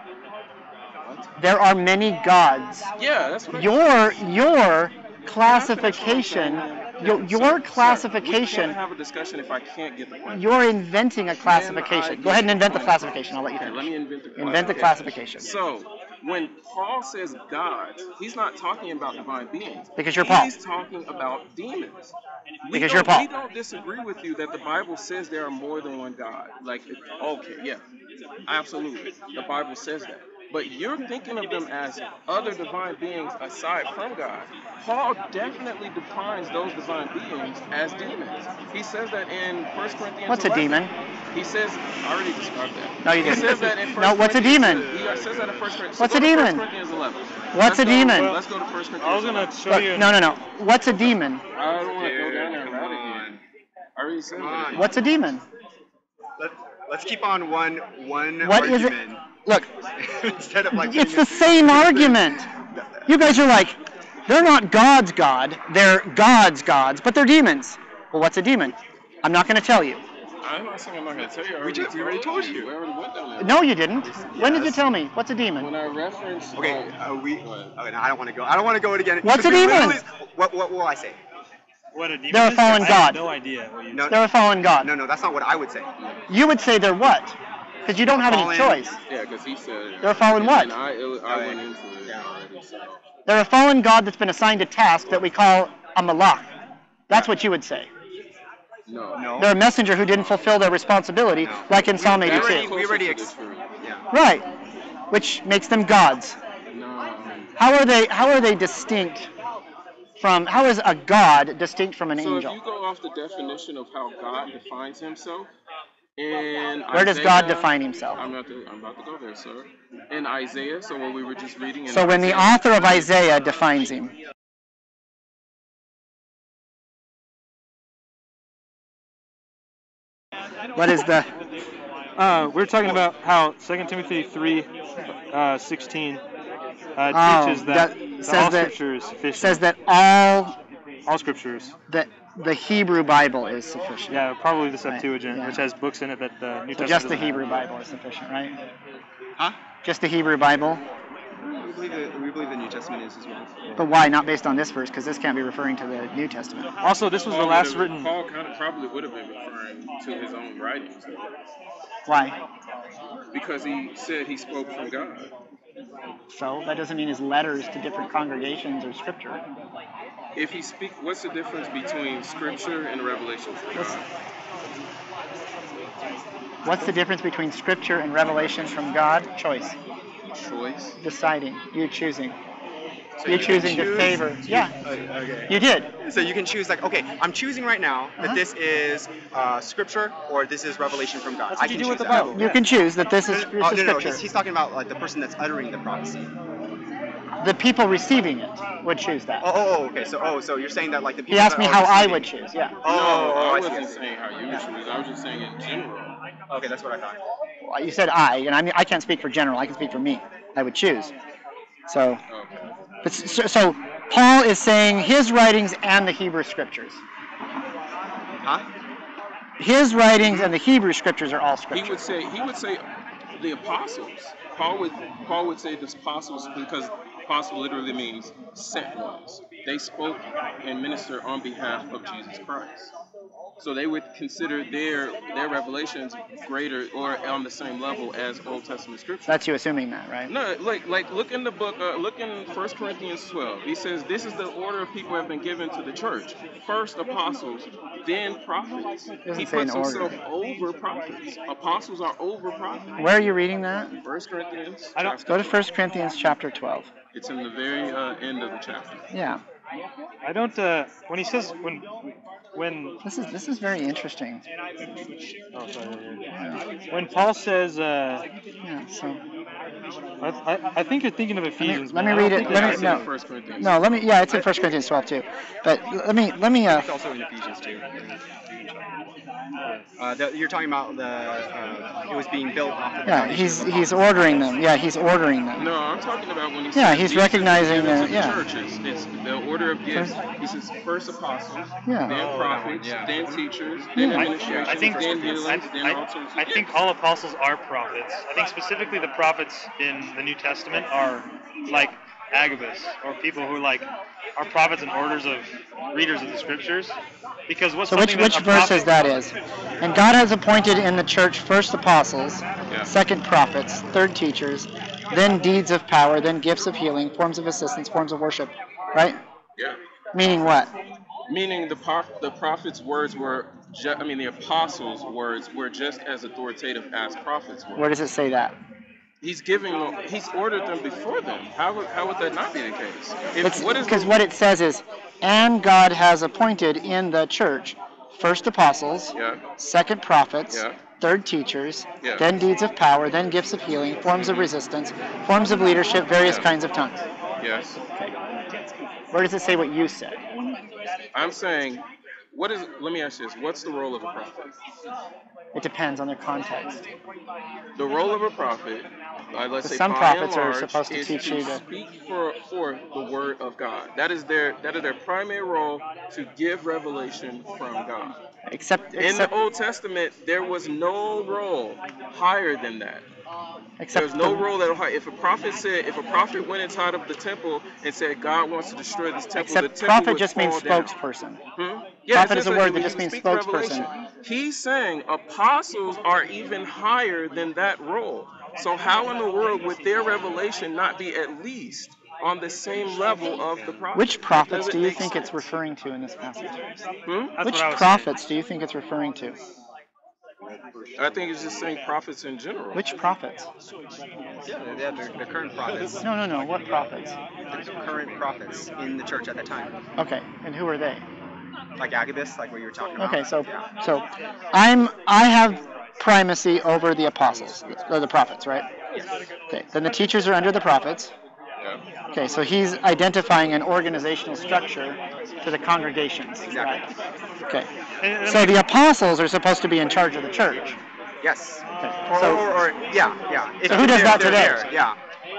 What? There are many gods. Yeah, that's what I- Your your Can classification, I finish what I'm saying? your, Yeah, your sorry, sorry. classification, We can't have a discussion if I can't get the point. you're inventing a Can I classification. Go ahead and get invent the point? classification. I'll let you Okay, finish. let me invent the Invent the classification. So, when Paul says gods, he's not talking about divine beings. Because you're Paul. He's talking about demons. We Because don't- you're Paul. We don't disagree with you that the Bible says there are more than one God. Like, okay, yeah, absolutely. The Bible says that. But you're thinking of them as other divine beings aside from God. Paul definitely defines those divine beings as demons. He says that in First Corinthians What's a eleven. demon? He says, I already described that. No, you He didn't. says that in First No, what's a Corinthians- demon? He says that in First Corinthians. What's so a go to demon? First Corinthians eleven. What's Let's a go- demon? Let's go to First Corinthians. I was gonna eleven. show Look, you. no, no, no. What's a demon? I don't want to go down there and Come rabbit on. again. I already said Come that. on. What's a demon? Let, let's keep on one one What is it? argument Look, instead of like. it's getting the into- same argument. You guys are like, they're not God's God, they're God's gods, but they're demons. Well, what's a demon? I'm not going to tell you. I'm not saying I'm not going to tell you. I We just- we already told you. We already went down there. No, you didn't. When did you Yes. tell me? What's a demon? When I referenced. Okay, uh, uh, we. Go ahead. Okay, no, I don't want to go. I don't want to go it again. What's a Because we demon? literally- What what will I say? What a demon They're a is? fallen I god. have no idea what you No, They're a fallen God. no, no. That's not what I would say. You would say they're what? Because you don't have any Fallen- choice. Yeah, because he said. They're a fallen and what? then I, I went into it already, so. They're a fallen God that's been assigned a task that we call a malach. That's what you would say. No. No. They're a messenger who didn't fulfill their responsibility, No. like in Psalm We eighty-two. already, we already Closer ex- to the truth. yeah. Right, which makes them gods. No. How are they? How are they distinct from? How is a god distinct from an So angel? if you go off the definition of how God defines himself, in Where does God Isaiah- define himself? I'm about to, I'm about to go there, sir. In Isaiah, so when we were just reading in So when the Isaiah- author of Isaiah defines him, what is the? Uh, we we're talking about how Second Timothy three, uh, sixteen uh, Oh, teaches that, that that says all that- scripture is sufficient. Says that all all scriptures. that the Hebrew Bible is sufficient. Yeah, probably the Right, Septuagint, yeah. which has books in it that the New So Testament just the doesn't have. Hebrew Bible is sufficient, right? Huh? Just the Hebrew Bible. We believe the, we believe the New Testament is as well. But why? Not based on this verse, because this can't be referring to the New Testament. Also, this was the Paul last would've- written. Paul kind of probably would have been referring to his own writings, Why? because he said he spoke from God. So that doesn't mean his letters to different congregations or scripture. If he speak, what's the difference between scripture and revelation from What's, God? what's the difference between scripture and revelation from God? Choice. Choice. Deciding. You choosing. So You can choosing to choose- favor. Yeah. Okay. You did. So you can choose like, okay, I'm choosing right now that Uh-huh. this is uh, scripture or this is revelation from God. That's what I you can do with choose the that. Bible. You can choose that this is, this Oh, is no, no, scripture. he's, he's talking about like the person that's uttering the prophecy. The people receiving it would choose that. Oh, oh, oh, okay. So, oh, so you're saying that like the people. He asked that me are how I receiving- would choose. Yeah. Oh, no, oh, I I see, I wasn't see. saying how you would choose. I was just saying in general. Okay, that's what I thought. Well, you said I, and I mean I can't speak for general. I can speak for me. I would choose. So, Okay. but so, so Paul is saying his writings and the Hebrew scriptures. Huh? His writings and the Hebrew scriptures are all He scripture. would say he would say the apostles. Paul would Paul would say the apostles because apostle literally means sent ones. They spoke and ministered on behalf of Jesus Christ. So they would consider their their revelations greater or on the same level as Old Testament scripture. That's you assuming that, right? No, like like look in the book, uh, look in First Corinthians twelve. He says this is the order of people who have been given to the church. First apostles, then prophets. Doesn't He say in puts order. himself over prophets. Apostles are over prophets. Where are you reading that? First Corinthians. I don't- chapter Go to twelve. First Corinthians chapter twelve. It's in the very uh, end of the chapter. Yeah. I don't. Uh, when he says when when This is this is very interesting. oh, sorry, yeah. when Paul says uh, Yeah. So I, I, I think you're thinking of Ephesians. let me man. I read don't it. think Let I me It's see no. in First Corinthians. No, let me. Yeah, it's in First Corinthians twelve too. But let me let me. Uh, It's also in Ephesians too. Uh, the, you're talking about the uh, it was being built off of the yeah, foundation he's of the he's apostles. ordering them. Yeah, he's ordering them. No, I'm talking about when he Yeah, says he's these have been recognizing given the- to yeah. churches. It's the order of gifts. He says first apostles, Yeah. then prophets, yeah. then teachers, then Yeah. administration, I think then healings, I, then all sorts of I, I think all apostles are prophets. I think specifically the prophets in the New Testament are like Agabus or people who like are prophets and orders of readers of the scriptures. Because what's So which something which that a verses prophet- that is? And God has appointed in the church first apostles, Yeah. second prophets, third teachers, then deeds of power, then gifts of healing, forms of assistance, forms of worship. Right? Yeah. Meaning what? Meaning the prof- the prophets' words were, ju- I mean the apostles' words were just as authoritative as prophets' Where words. does it say that? He's giving them, he's ordered them before them. How would how would that not be the case? If, what is Because the, what it says is, and God has appointed in the church first apostles, Yeah. second prophets, Yeah. third teachers, Yeah. then deeds of power, then gifts of healing, forms of resistance, forms of leadership, various Yeah. kinds of tongues. Yes. Where does it say what you said? I'm saying, what is? Let me ask you this: what's the role of a prophet? It depends on their context. The role of a prophet, uh, let's But say some by prophets and are large, supposed to is teach to you to- speak for for the word of God. That is their that is their primary role, to give revelation from God. Except, In the except, Old Testament, there was no role higher than that. except There's no the- role that high. If a prophet said, if a prophet went inside of the temple and said, God wants to destroy this temple, except the temple prophet would just means fall down. spokesperson. Hmm? Prophet it's is a just word that when just you means speak spokesperson. revelation. He's saying apostles are even higher than that role. So how in the world would their revelation not be at least on the same level of the prophet? Which prophets Does it do you make think it's sense? referring to in this passage? Hmm? That's Which what I was prophets do you think it's referring to? I think it's just saying prophets in general. Which prophets? Yeah, yeah, the, the current prophets, No, no, no. What prophets? the current prophets in the church at the time, Okay, and who are they? like Agabus, like what you were talking about. Okay, so Yeah. so I'm I have primacy over the apostles, or the prophets, right? Okay, then the teachers are under the prophets. Yeah. Okay, so he's identifying an organizational structure to the congregations. Exactly. Right? Okay, And- and so the apostles are supposed to be in charge of the church. Yes. Okay, Or, so or, or yeah, yeah. If So who does they're- that they're today? there, Yeah.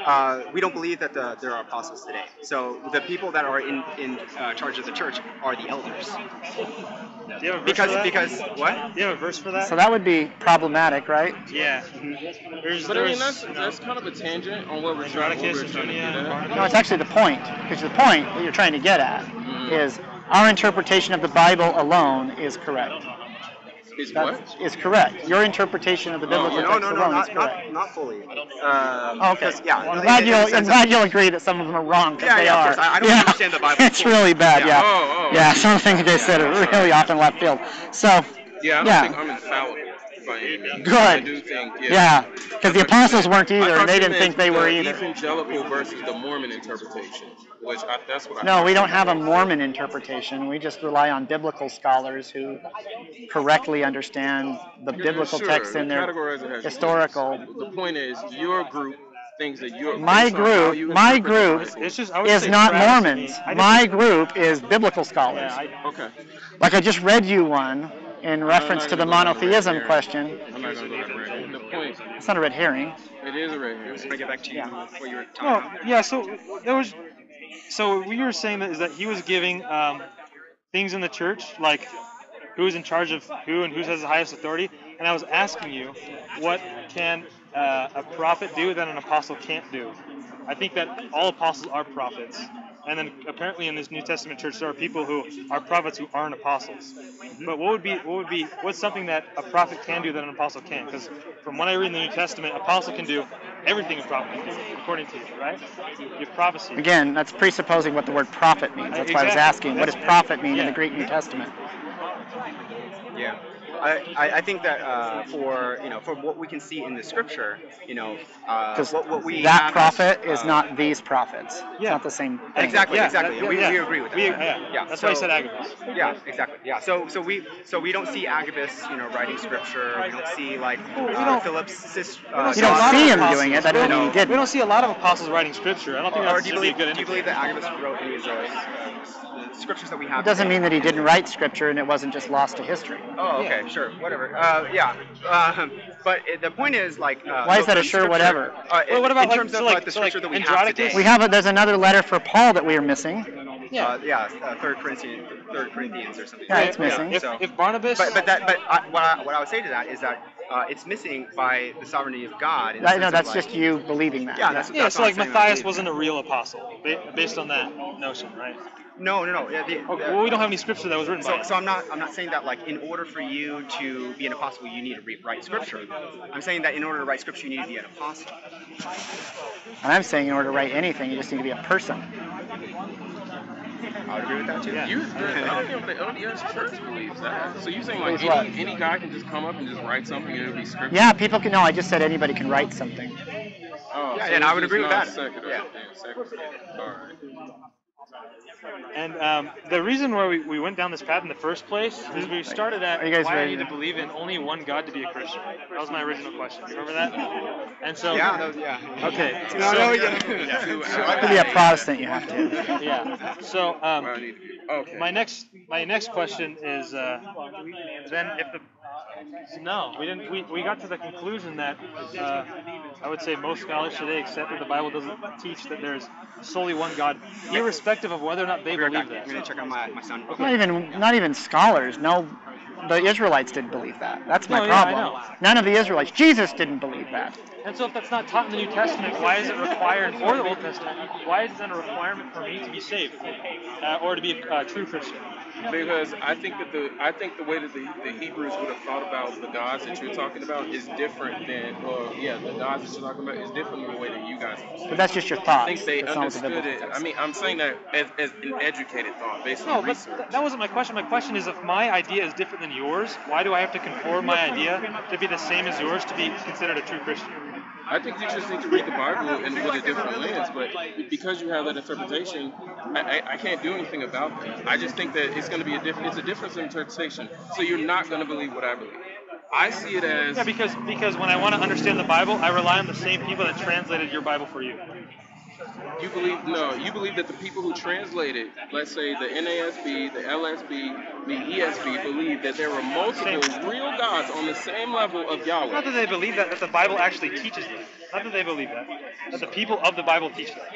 uh, we don't believe that the, there are apostles today. So the people that are in in uh, charge of the church are the elders. Do you have a verse Because for that? because what? Do you have a verse for that? So that would be problematic, right? Yeah. There's, But I mean, there's, that's you know, that's kind of a tangent on what we're trying, what Andronicus we're and trying to Junia get and at. Barnabas. No, it's actually the point. Because the point that you're trying to get at is our interpretation of the Bible alone is correct. Is That what? is correct. Your interpretation of the biblical No, text no, no, alone not is not, correct. not fully. Uh, Oh, okay. because, yeah, Well, I'm in- glad in you'll the I'm sense glad of- you'll agree that some of them are wrong because Yeah, they yeah, of are. course. I- I don't Yeah. understand the Bible It's fully. really bad. Yeah. Yeah. Oh, oh, yeah. okay. Some of the things they said are really off in left field. So. Yeah, I don't Yeah. think I'm infallible by any means. Good. I do think, yeah. Yeah. Because the apostles weren't I either, thought and they you didn't meant think they were the either. Evangelical versus the Mormon interpretation, which I, that's what I. No, we don't have a Mormon interpretation. We just rely on biblical scholars who correctly understand the biblical Sure, texts in their categorize it as you historical. please. The point is, your group thinks that your My based on how group- you my interpret the group Bible- It's just, I would Is say not Travis and Mormons. me. I just- My group is biblical scholars. Yeah, I, Okay. Like I just read you one in reference not to the gonna go down monotheism red question. I'm not going to go that right. The point, It's not a red herring. it is a red herring. Can I get back to you? Yeah. What you were talking well, about? yeah. So there was, so what you were saying that is that he was giving um, things in the church, like who's in charge of who and who has the highest authority. And I was asking you, what can uh, a prophet do that an apostle can't do? I think that all apostles are prophets. And then apparently in this New Testament church there are people who are prophets who aren't apostles. But what would be what would be what's something that a prophet can do that an apostle can't? Because from what I read in the New Testament, apostle can do everything a prophet can do, according to you, right? You have prophecy. Again, that's presupposing what the word prophet means. That's why I was Exactly. asking, what does prophet mean in Yeah. the Greek New Testament? Yeah, I, I, I think that uh, for you know for what we can see in the scripture, you know, uh, Because what, what we that have prophet as, is uh, not these prophets. It's Yeah. not the same thing. Exactly, Yeah, exactly. that- and we, yeah. we agree with that. We- yeah. yeah. That's so, why I said Agabus. Yeah, exactly. Yeah. So so we so we don't see Agabus, you know, writing scripture. We don't see like we uh, don't- Philip's sis. We Uh, don't You don't a lot see of him apostles. doing it, that doesn't We mean he don't- didn't. We don't see a lot of apostles writing scripture. I don't think or that do you should be a believe good do you indicator. believe that Agabus wrote any of the, the scriptures that we have? It doesn't today? mean that he didn't write scripture and it wasn't just lost to history. Oh, okay, sure, whatever. Uh, yeah, um, but it, the point is like. Uh, Why is that a in sure scripture- whatever? Uh, Well, what about, in like, terms so, of like- like, the so, like, scripture that we have Andronicus? today? We have a, there's another letter for Paul that we are missing. Yeah. Uh, yeah, uh, Third Corinthians, Third Corinthians or something. Yeah, it's missing. If, So- if Barnabas, But but that but I, what I, what I would say to that is that uh, it's missing by the sovereignty of God. In the I sense know of, that's like- just you believing that. Yeah, that's- yeah, so what like I'm saying, I Matthias believe. wasn't a real apostle, ba- based on that notion, right? No, no, no. Yeah, the, Okay, the- well, we don't have any scripture that was written by So, him. so I'm not I'm not saying that like in order for you to be an apostle you need to re- write scripture. I'm saying that in order to write scripture you need to be an apostle. And I'm saying in order to write anything, you just need to be a person. I would agree with that too. Yeah. You, I don't think the L D S church believes that. So you saying like Believes any, any guy can just come up and just write something and it'll be scripture? Yeah, people can. No, I just said anybody can write something. Oh, Yeah, so and I it's would just agree with that. non-secular. Yeah. secular. All right. And um, the reason why we, we went down this path in the first place is we started at Are you guys why I ready need to- to believe in only one God to be a Christian. That was my original question. You remember that? And so Yeah, no, yeah. okay, No, so, no, yeah. Two To be a Protestant, you have to. yeah. So um, I need to be. Okay. my next my next question is uh, then if the no we didn't we, we got to the conclusion that uh, I would say most scholars today accept that the Bible doesn't teach that there's solely one God, irrespective of whether or not they Be right believe back. I'm that. gonna check out my, my son. Not even, not even scholars. No, the Israelites didn't believe that. That's my No, yeah, I problem. know. None of the Israelites. Jesus didn't believe that. And so if that's not taught in the New Testament, why is it required, or the Old Testament, why is it a requirement for me to be saved, uh, or to be a uh, true Christian? Because I think that the I think the way that the, the Hebrews would have thought about the gods that you're talking about is different than, or yeah, the gods that you're talking about is different than the way that you guys understand. But that's just your I thoughts. think they That's not what the understood Bible it. says. I mean, I'm saying that as, as an educated thought based No, on but research. th- that wasn't my question. My question is, if my idea is different than yours, why do I have to conform my idea to be the same as yours to be considered a true Christian? I think you just need to read the Bible in with a different lens, but because you have that interpretation, I, I, I can't do anything about that. I just think that it's going to be a different, it's a difference in interpretation. So you're not going to believe what I believe. I see it as Yeah, because because when I want to understand the Bible, I rely on the same people that translated your Bible for you. You believe no. You believe that the people who translated, let's say the N A S B, the L S B, the E S V, believe that there were multiple real gods on the same level of Yahweh. Not that they believe that, that the Bible actually teaches that. Not that they believe that. That the people of the Bible teach that.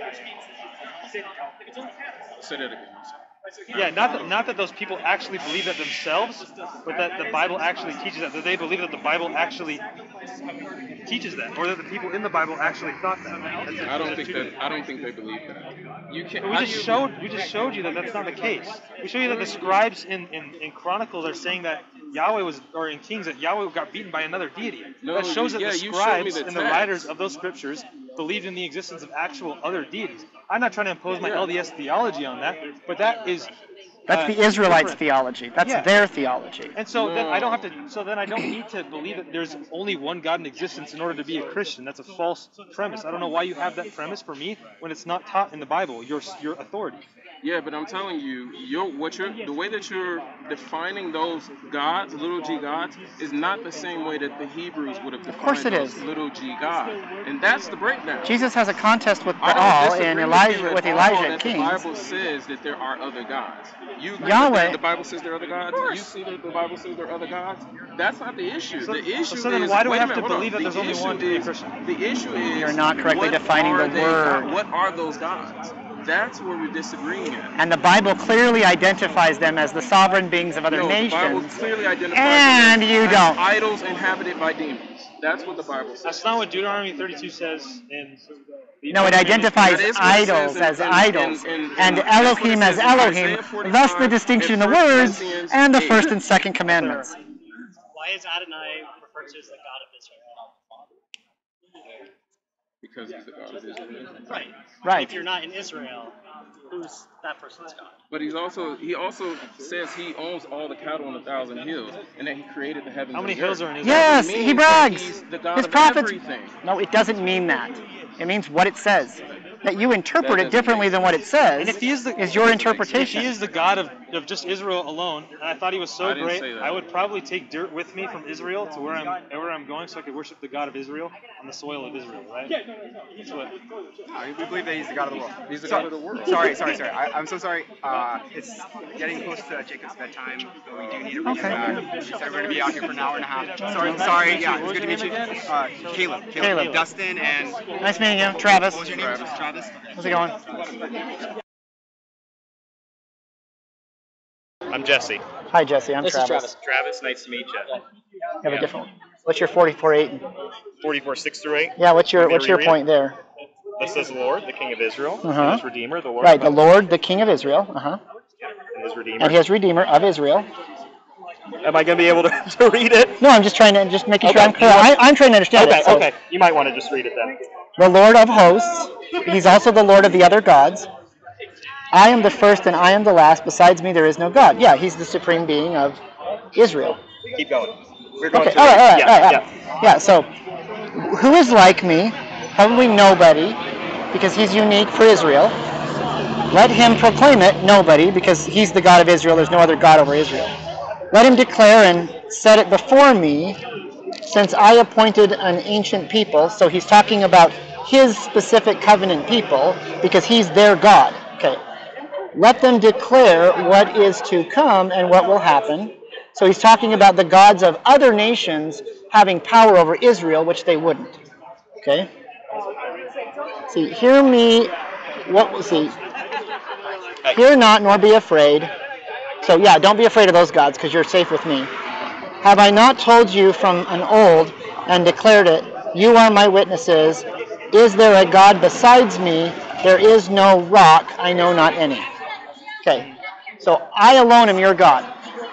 Say that again. Yeah, not that, not that those people actually believe that themselves, but that the Bible actually teaches that. That they believe that the Bible actually teaches that, or that the people in the Bible actually thought that. That's I don't think that. I don't think they believe that. You can't. We just you, showed. We just showed you that that's not the case. We showed you that the scribes in, in, in Chronicles are saying that Yahweh was, or in Kings, that Yahweh got beaten by another deity. No, that shows that yeah, the you showed me scribes the and the text. writers of those scriptures believed in the existence of actual other deities. I'm not trying to impose my Yeah. L D S theology on that, but that is. That's uh, the Israelites' different. theology. That's Yeah. their theology. And so No. then I don't have to. So then I don't need to believe that there's only one God in existence in order to be a Christian. That's a false premise. I don't know why you have that premise for me when it's not taught in the Bible. Your your authority. Yeah, but I'm telling you, you're, what you're, the way that you're defining those gods, little g gods, is not the same way that the Hebrews would have defined course it those is. little g gods. And that's the breakdown. Jesus has a contest with I don't Baal disagree and with Elijah you at with all Elijah that at the Kings. Bible says that there are other gods. You agree Yahweh- that the Bible says there are other gods? You see that the Bible says there are other gods? That's not the issue. So- the issue so then is, why do we wait a have minute, to hold on. believe that The there's only issue one to be a is- Christian? The issue is, You're not correctly what defining are the they- word. What are those gods? That's where we're disagreeing at. And the Bible clearly identifies them as the sovereign beings of other No, the Bible nations. clearly identifies And them you as don't. idols inhabited by demons. That's what the Bible says. That's not what Deuteronomy thirty-two says. In the No, it identifies That is what it idols says in- as in- idols, in- in- and that's what it Elohim as says in Elohim, Isaiah thus the forty-five distinction in and the First words Corinthians and the eight. first and second commandments. Why is Adonai referred to as the God of Israel? Because he's the God of Israel. Right. Right. If you're not in Israel, who's that person's God? But he's also he also says he owns all the cattle on a thousand hills, and that he created the heavens. How many and the hills earth. are in Israel? Yes, That means he that brags. He's the God His of prophets. everything. No, it doesn't mean that. It means what it says. That you interpret That it differently doesn't than what it says And if he is the is your if interpretation. he is the God of, of just Israel alone, and I thought he was so I didn't great, say that. I would probably take dirt with me from Israel to where I'm where I'm going, so I could worship the God of Israel on the soil of Israel, right? That's what. No, we believe that he's the God of the world. He's the So- God of the world. Sorry, sorry, sorry. I, I'm so sorry. Uh, it's getting close to Jacob's bedtime, so we do need to bring him Okay. back. He said we're going to be out here for an hour and a half. Sorry, sorry. Yeah, it's good to meet you. Uh, Caleb, Caleb, Caleb. Dustin, and Nice meeting you, Travis. what was your name? Travis. Travis. How's it going? I'm Jesse. Hi, Jesse. I'm This is Travis. Travis. Travis, nice to meet you. You have a different one. What's your forty-four eight? forty-four, six through eight. Yeah, what's your Want me to what's your reread it? point there? This is the Lord, the King of Israel, Uh-huh. and his Redeemer, the Lord Right, of the Lord, the King of Israel, uh-huh, and his Redeemer. and his Redeemer of Israel. Am I going to be able to, to read it? No, I'm just trying to just making sure Okay. I'm clear. I, I'm trying to understand Okay, it. So, okay. You might want to just read it then. the Lord of hosts. He's also the Lord of the other gods. I am the first and I am the last. Besides me, there is no God. Yeah, he's the supreme being of Israel. Keep going. We're going Okay, to all right, all right, yeah, all right. yeah. Yeah. yeah, so who is like me? Probably nobody, because he's unique for Israel. Let him proclaim it, nobody, because he's the God of Israel. There's no other God over Israel. Let him declare and set it before me, since I appointed an ancient people. So he's talking about his specific covenant people, because he's their God. Okay. Let them declare what is to come and what will happen. So he's talking about the gods of other nations having power over Israel, which they wouldn't. Okay? See, hear me, what, see, fear not nor be afraid. So yeah, don't be afraid of those gods, because you're safe with me. Have I not told you from an old and declared it? You are my witnesses. Is there a God besides me? There is no rock, I know not any. Okay, so I alone am your God.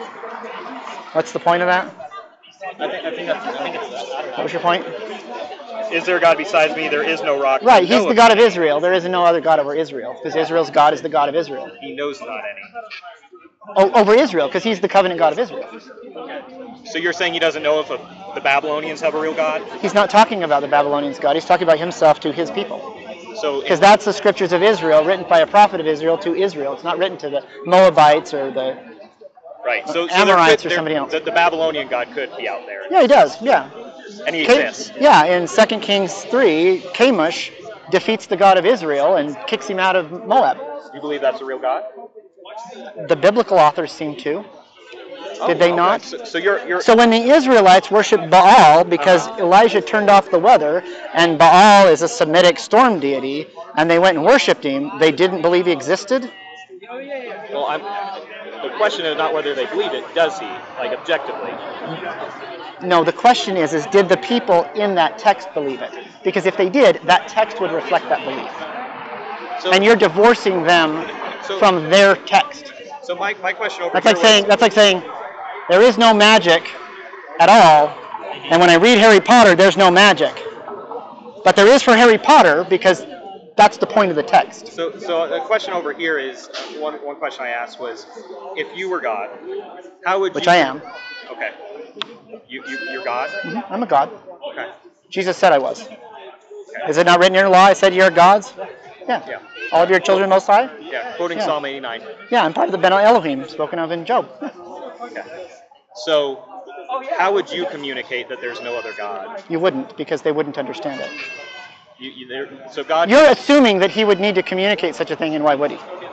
What's the point of that? I think, I think that's, I think it's that. I don't know. What was your point? Is there a God besides me? There is no rock. Right, I he's know the of God of any. Israel. There is no other God over Israel, because Israel's God is the God of Israel. He knows not any. Oh, over Israel, because he's the covenant God of Israel. So you're saying he doesn't know if a, the Babylonians have a real God? He's not talking about the Babylonians' God. He's talking about himself to his people. So Because that's the scriptures of Israel, written by a prophet of Israel to Israel. It's not written to the Moabites or the... right. So, so Amorites there or could, somebody there, else. The, the Babylonian God could be out there. Yeah, he does, yeah. And he Ca- exists. Yeah, in Second Kings three, Chemosh defeats the God of Israel and kicks him out of Moab. You believe that's a real God? The biblical authors seem to. Did they okay. not? So, so you're, you're So when the Israelites worshiped Baal because Uh-huh. Elijah turned off the weather, and Baal is a Semitic storm deity, and they went and worshipped him, they didn't believe he existed? well, I'm, the question is not whether they believe it. Does he, like objectively? No, the question is, is did the people in that text believe it? Because if they did, that text would reflect that belief. So, And you're divorcing them so, from their text. so my, my question over That's here like saying was, that's like saying there is no magic at all, and when I read Harry Potter, there's no magic. But there is for Harry Potter because that's the point of the text. So, so the question over here is uh, one. One question I asked was, if you were God, how would Which you? I am. Okay. You, you, you're God. Mm-hmm. I'm a god. Okay. Jesus said I was. Is it not written in your law? I said you're gods. Yeah. Yeah. All of your children most high. Yeah. Quoting Yeah. Psalm eighty-nine. Yeah, I'm part of the Ben Elohim spoken of in Job. Okay. So, how would you communicate that there's no other God? You wouldn't, because they wouldn't understand it. You, you, there, so God. You're assuming that he would need to communicate such a thing, and why would he?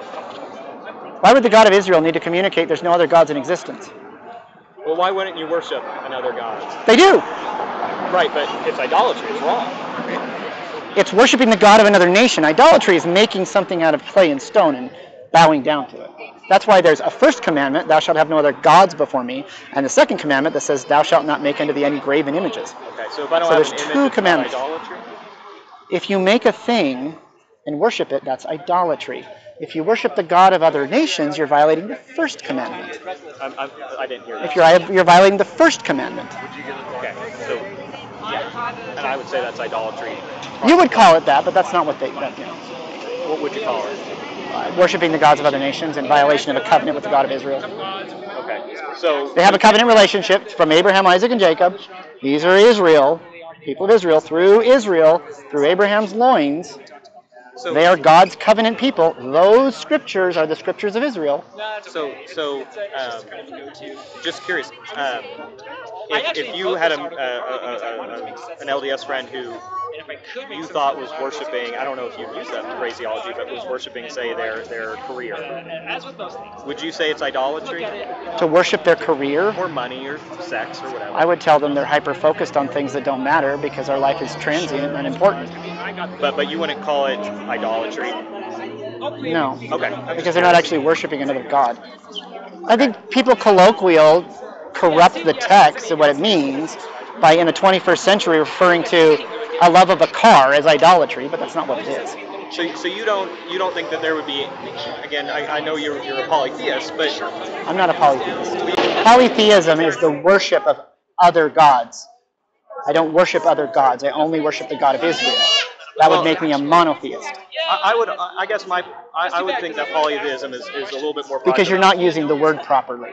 Why would the God of Israel need to communicate there's no other gods in existence? Well, why wouldn't you worship another God? They do. Right, but it's idolatry. It's wrong. It's worshiping the God of another nation. Idolatry is making something out of clay and stone and bowing down to it. That's why there's a first commandment, thou shalt have no other gods before me, and the second commandment that says, thou shalt not make unto thee any graven images. Okay, so if I don't So have there's an two image, it's not commandments. idolatry? If you make a thing and worship it, that's idolatry. If you worship the God of other nations, you're violating the first commandment. I'm, I'm, I didn't hear that. If you're you're violating the first commandment. Okay, so yeah, and I would say that's idolatry. You would call it that, but that's not what they. That, you know, What would you call it? uh, worshiping the gods of other nations in violation of a covenant with the God of Israel. Okay, so They have a covenant relationship from Abraham, Isaac, and Jacob. These are Israel, people of Israel, through Israel, through Abraham's loins. so They are God's covenant people. Those scriptures are the scriptures of Israel. so so um, just curious. Um, if, if you had a, a, a, a, a an L D S friend who you thought was worshiping, I don't know if you use that phraseology, but was worshiping, say, their their career, would you say it's idolatry? To worship their career, Or money or sex or whatever? I would tell them they're hyper-focused on things that don't matter because our life is transient and unimportant. But but you wouldn't call it idolatry? No, Okay. because they're not actually worshiping another god. I think people colloquial corrupt the text and what it means by, in the twenty-first century, referring to a love of a car as idolatry, but that's not what it is. So, so you don't you don't think that there would be, again, I, I know you're you're a polytheist, but I'm not a polytheist. Polytheism is the worship of other gods. I don't worship other gods. I only worship the God of Israel. That would make me a monotheist. I, I would I guess my I, I would think that polytheism is, is a little bit more Because you're positive. not using the word properly.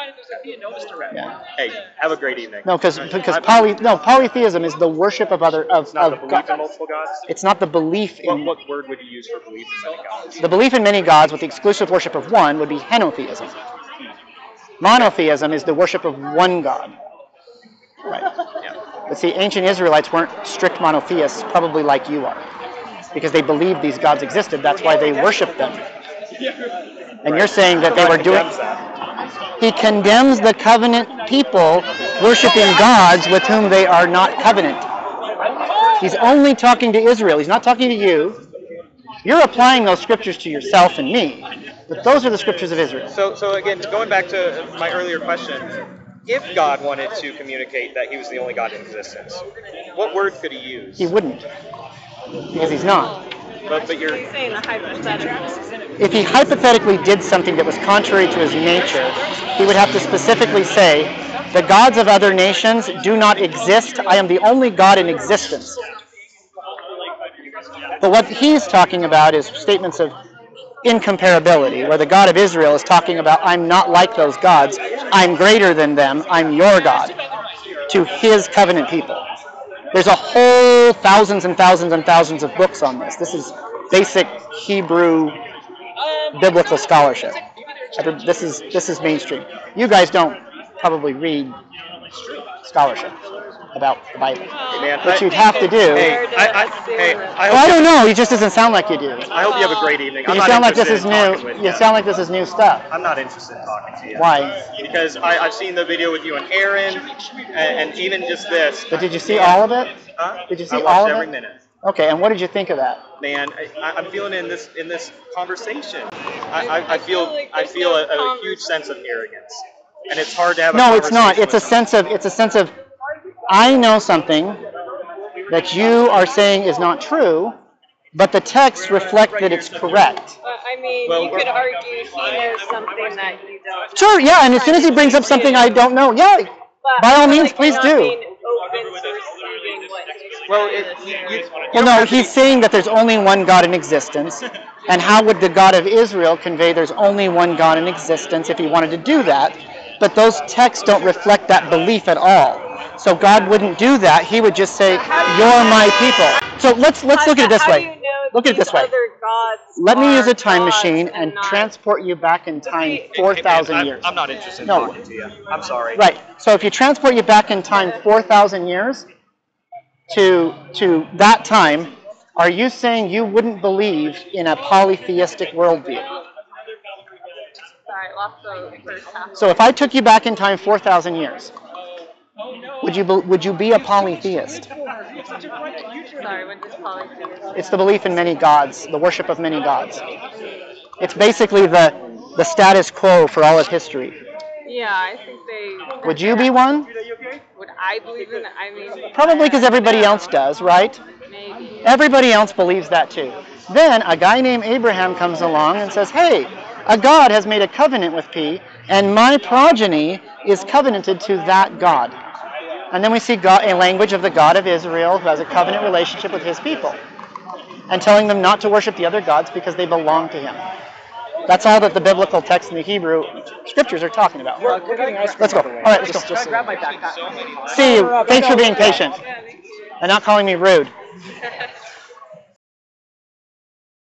Yeah. Hey, have a great evening. No, because because I- poly no polytheism is the worship of other of, It's not the of belief God. in multiple gods. It's not the belief What, in what word would you use for belief in many gods? the belief in many gods with the exclusive worship of one would be henotheism. Monotheism is the worship of one God. Right. Yeah. But see, ancient Israelites weren't strict monotheists, probably like you are, because they believed these gods existed. That's why they worshiped them. And you're saying that they were doing. He condemns the covenant people worshiping gods with whom they are not covenant. He's only talking to Israel. He's not talking to you. You're applying those scriptures to yourself and me, but those are the scriptures of Israel. So so again, going back to my earlier question, if God wanted to communicate that He was the only God in existence, what word could He use? He wouldn't, because he's not. But but you're saying a hypothetical. If he hypothetically did something that was contrary to his nature, he would have to specifically say, the gods of other nations do not exist. I am the only God in existence. But what he's talking about is statements of incomparability, where the God of Israel is talking about, I'm not like those gods. I'm greater than them. I'm your God, to his covenant people. There's a whole thousands and thousands and thousands of books on this. This is basic Hebrew biblical scholarship. This is this is mainstream. You guys don't probably read scholarship. about the Bible. Hey, man, Which I- you'd have to do. Hey, I, I, hey, I Well, hope, I you don't know. He just doesn't sound like you do. I hope you have a great evening. I'm You not sound like this interested is in talking new. with You sound like this is new stuff. I'm not interested in talking to you. Why? Because I, I've seen the video with you and Aaron, and, and even just this. But did you see all of it? Huh? Did you see I all watched of every it? minute. Okay, and what did you think of that? Man, I, I'm feeling in this in this conversation. I, I, I feel I feel a, a huge sense of arrogance, and it's hard to have a No, it's not. conversation It's a with someone. sense of it's a sense of I know something that you are saying is not true, but the texts reflect that it's correct. Uh, I mean, Well, you could argue he knows something that you don't know. Sure, yeah, and as soon as he brings up something I don't know, yeah, But by I all feel means, like please you're not do. being open to receiving what Well, it, you, you, Well, no, he's saying that there's only one God in existence, and how would the God of Israel convey there's only one God in existence if he wanted to do that? But those texts don't reflect that belief at all. So God wouldn't do that. He would just say, "You're my people." So let's let's look at it this How do you way. know Look at it these this way. other gods Let me use are a time gods machine and not- transport you back in time See- four Hey, man, thousand I'm- years. I'm not interested in No. talking to you. I'm sorry. Right. So if you transport you back in time four thousand years to to that time, are you saying you wouldn't believe in a polytheistic worldview? Sorry, lost the first half. So if I took you back in time four thousand years, would you be, would you be a polytheist? Sorry, what does polytheism? It's the belief in many gods, the worship of many gods. It's basically the the status quo for all of history. Yeah, I think they. Would you be one? Would I believe in it? I mean. Probably because everybody no. else does, right? Maybe. Everybody else believes that too. Then a guy named Abraham comes along and says, hey, a God has made a covenant with P, and my progeny is covenanted to that God. And then we see God, a language of the God of Israel who has a covenant relationship with his people, and telling them not to worship the other gods because they belong to him. That's all that the biblical text in the Hebrew scriptures are talking about. We're, we're getting ice cream. Let's go. by the way. All right, let's just, go. Just grab my backpack. See you. Thanks for being patient and not calling me rude.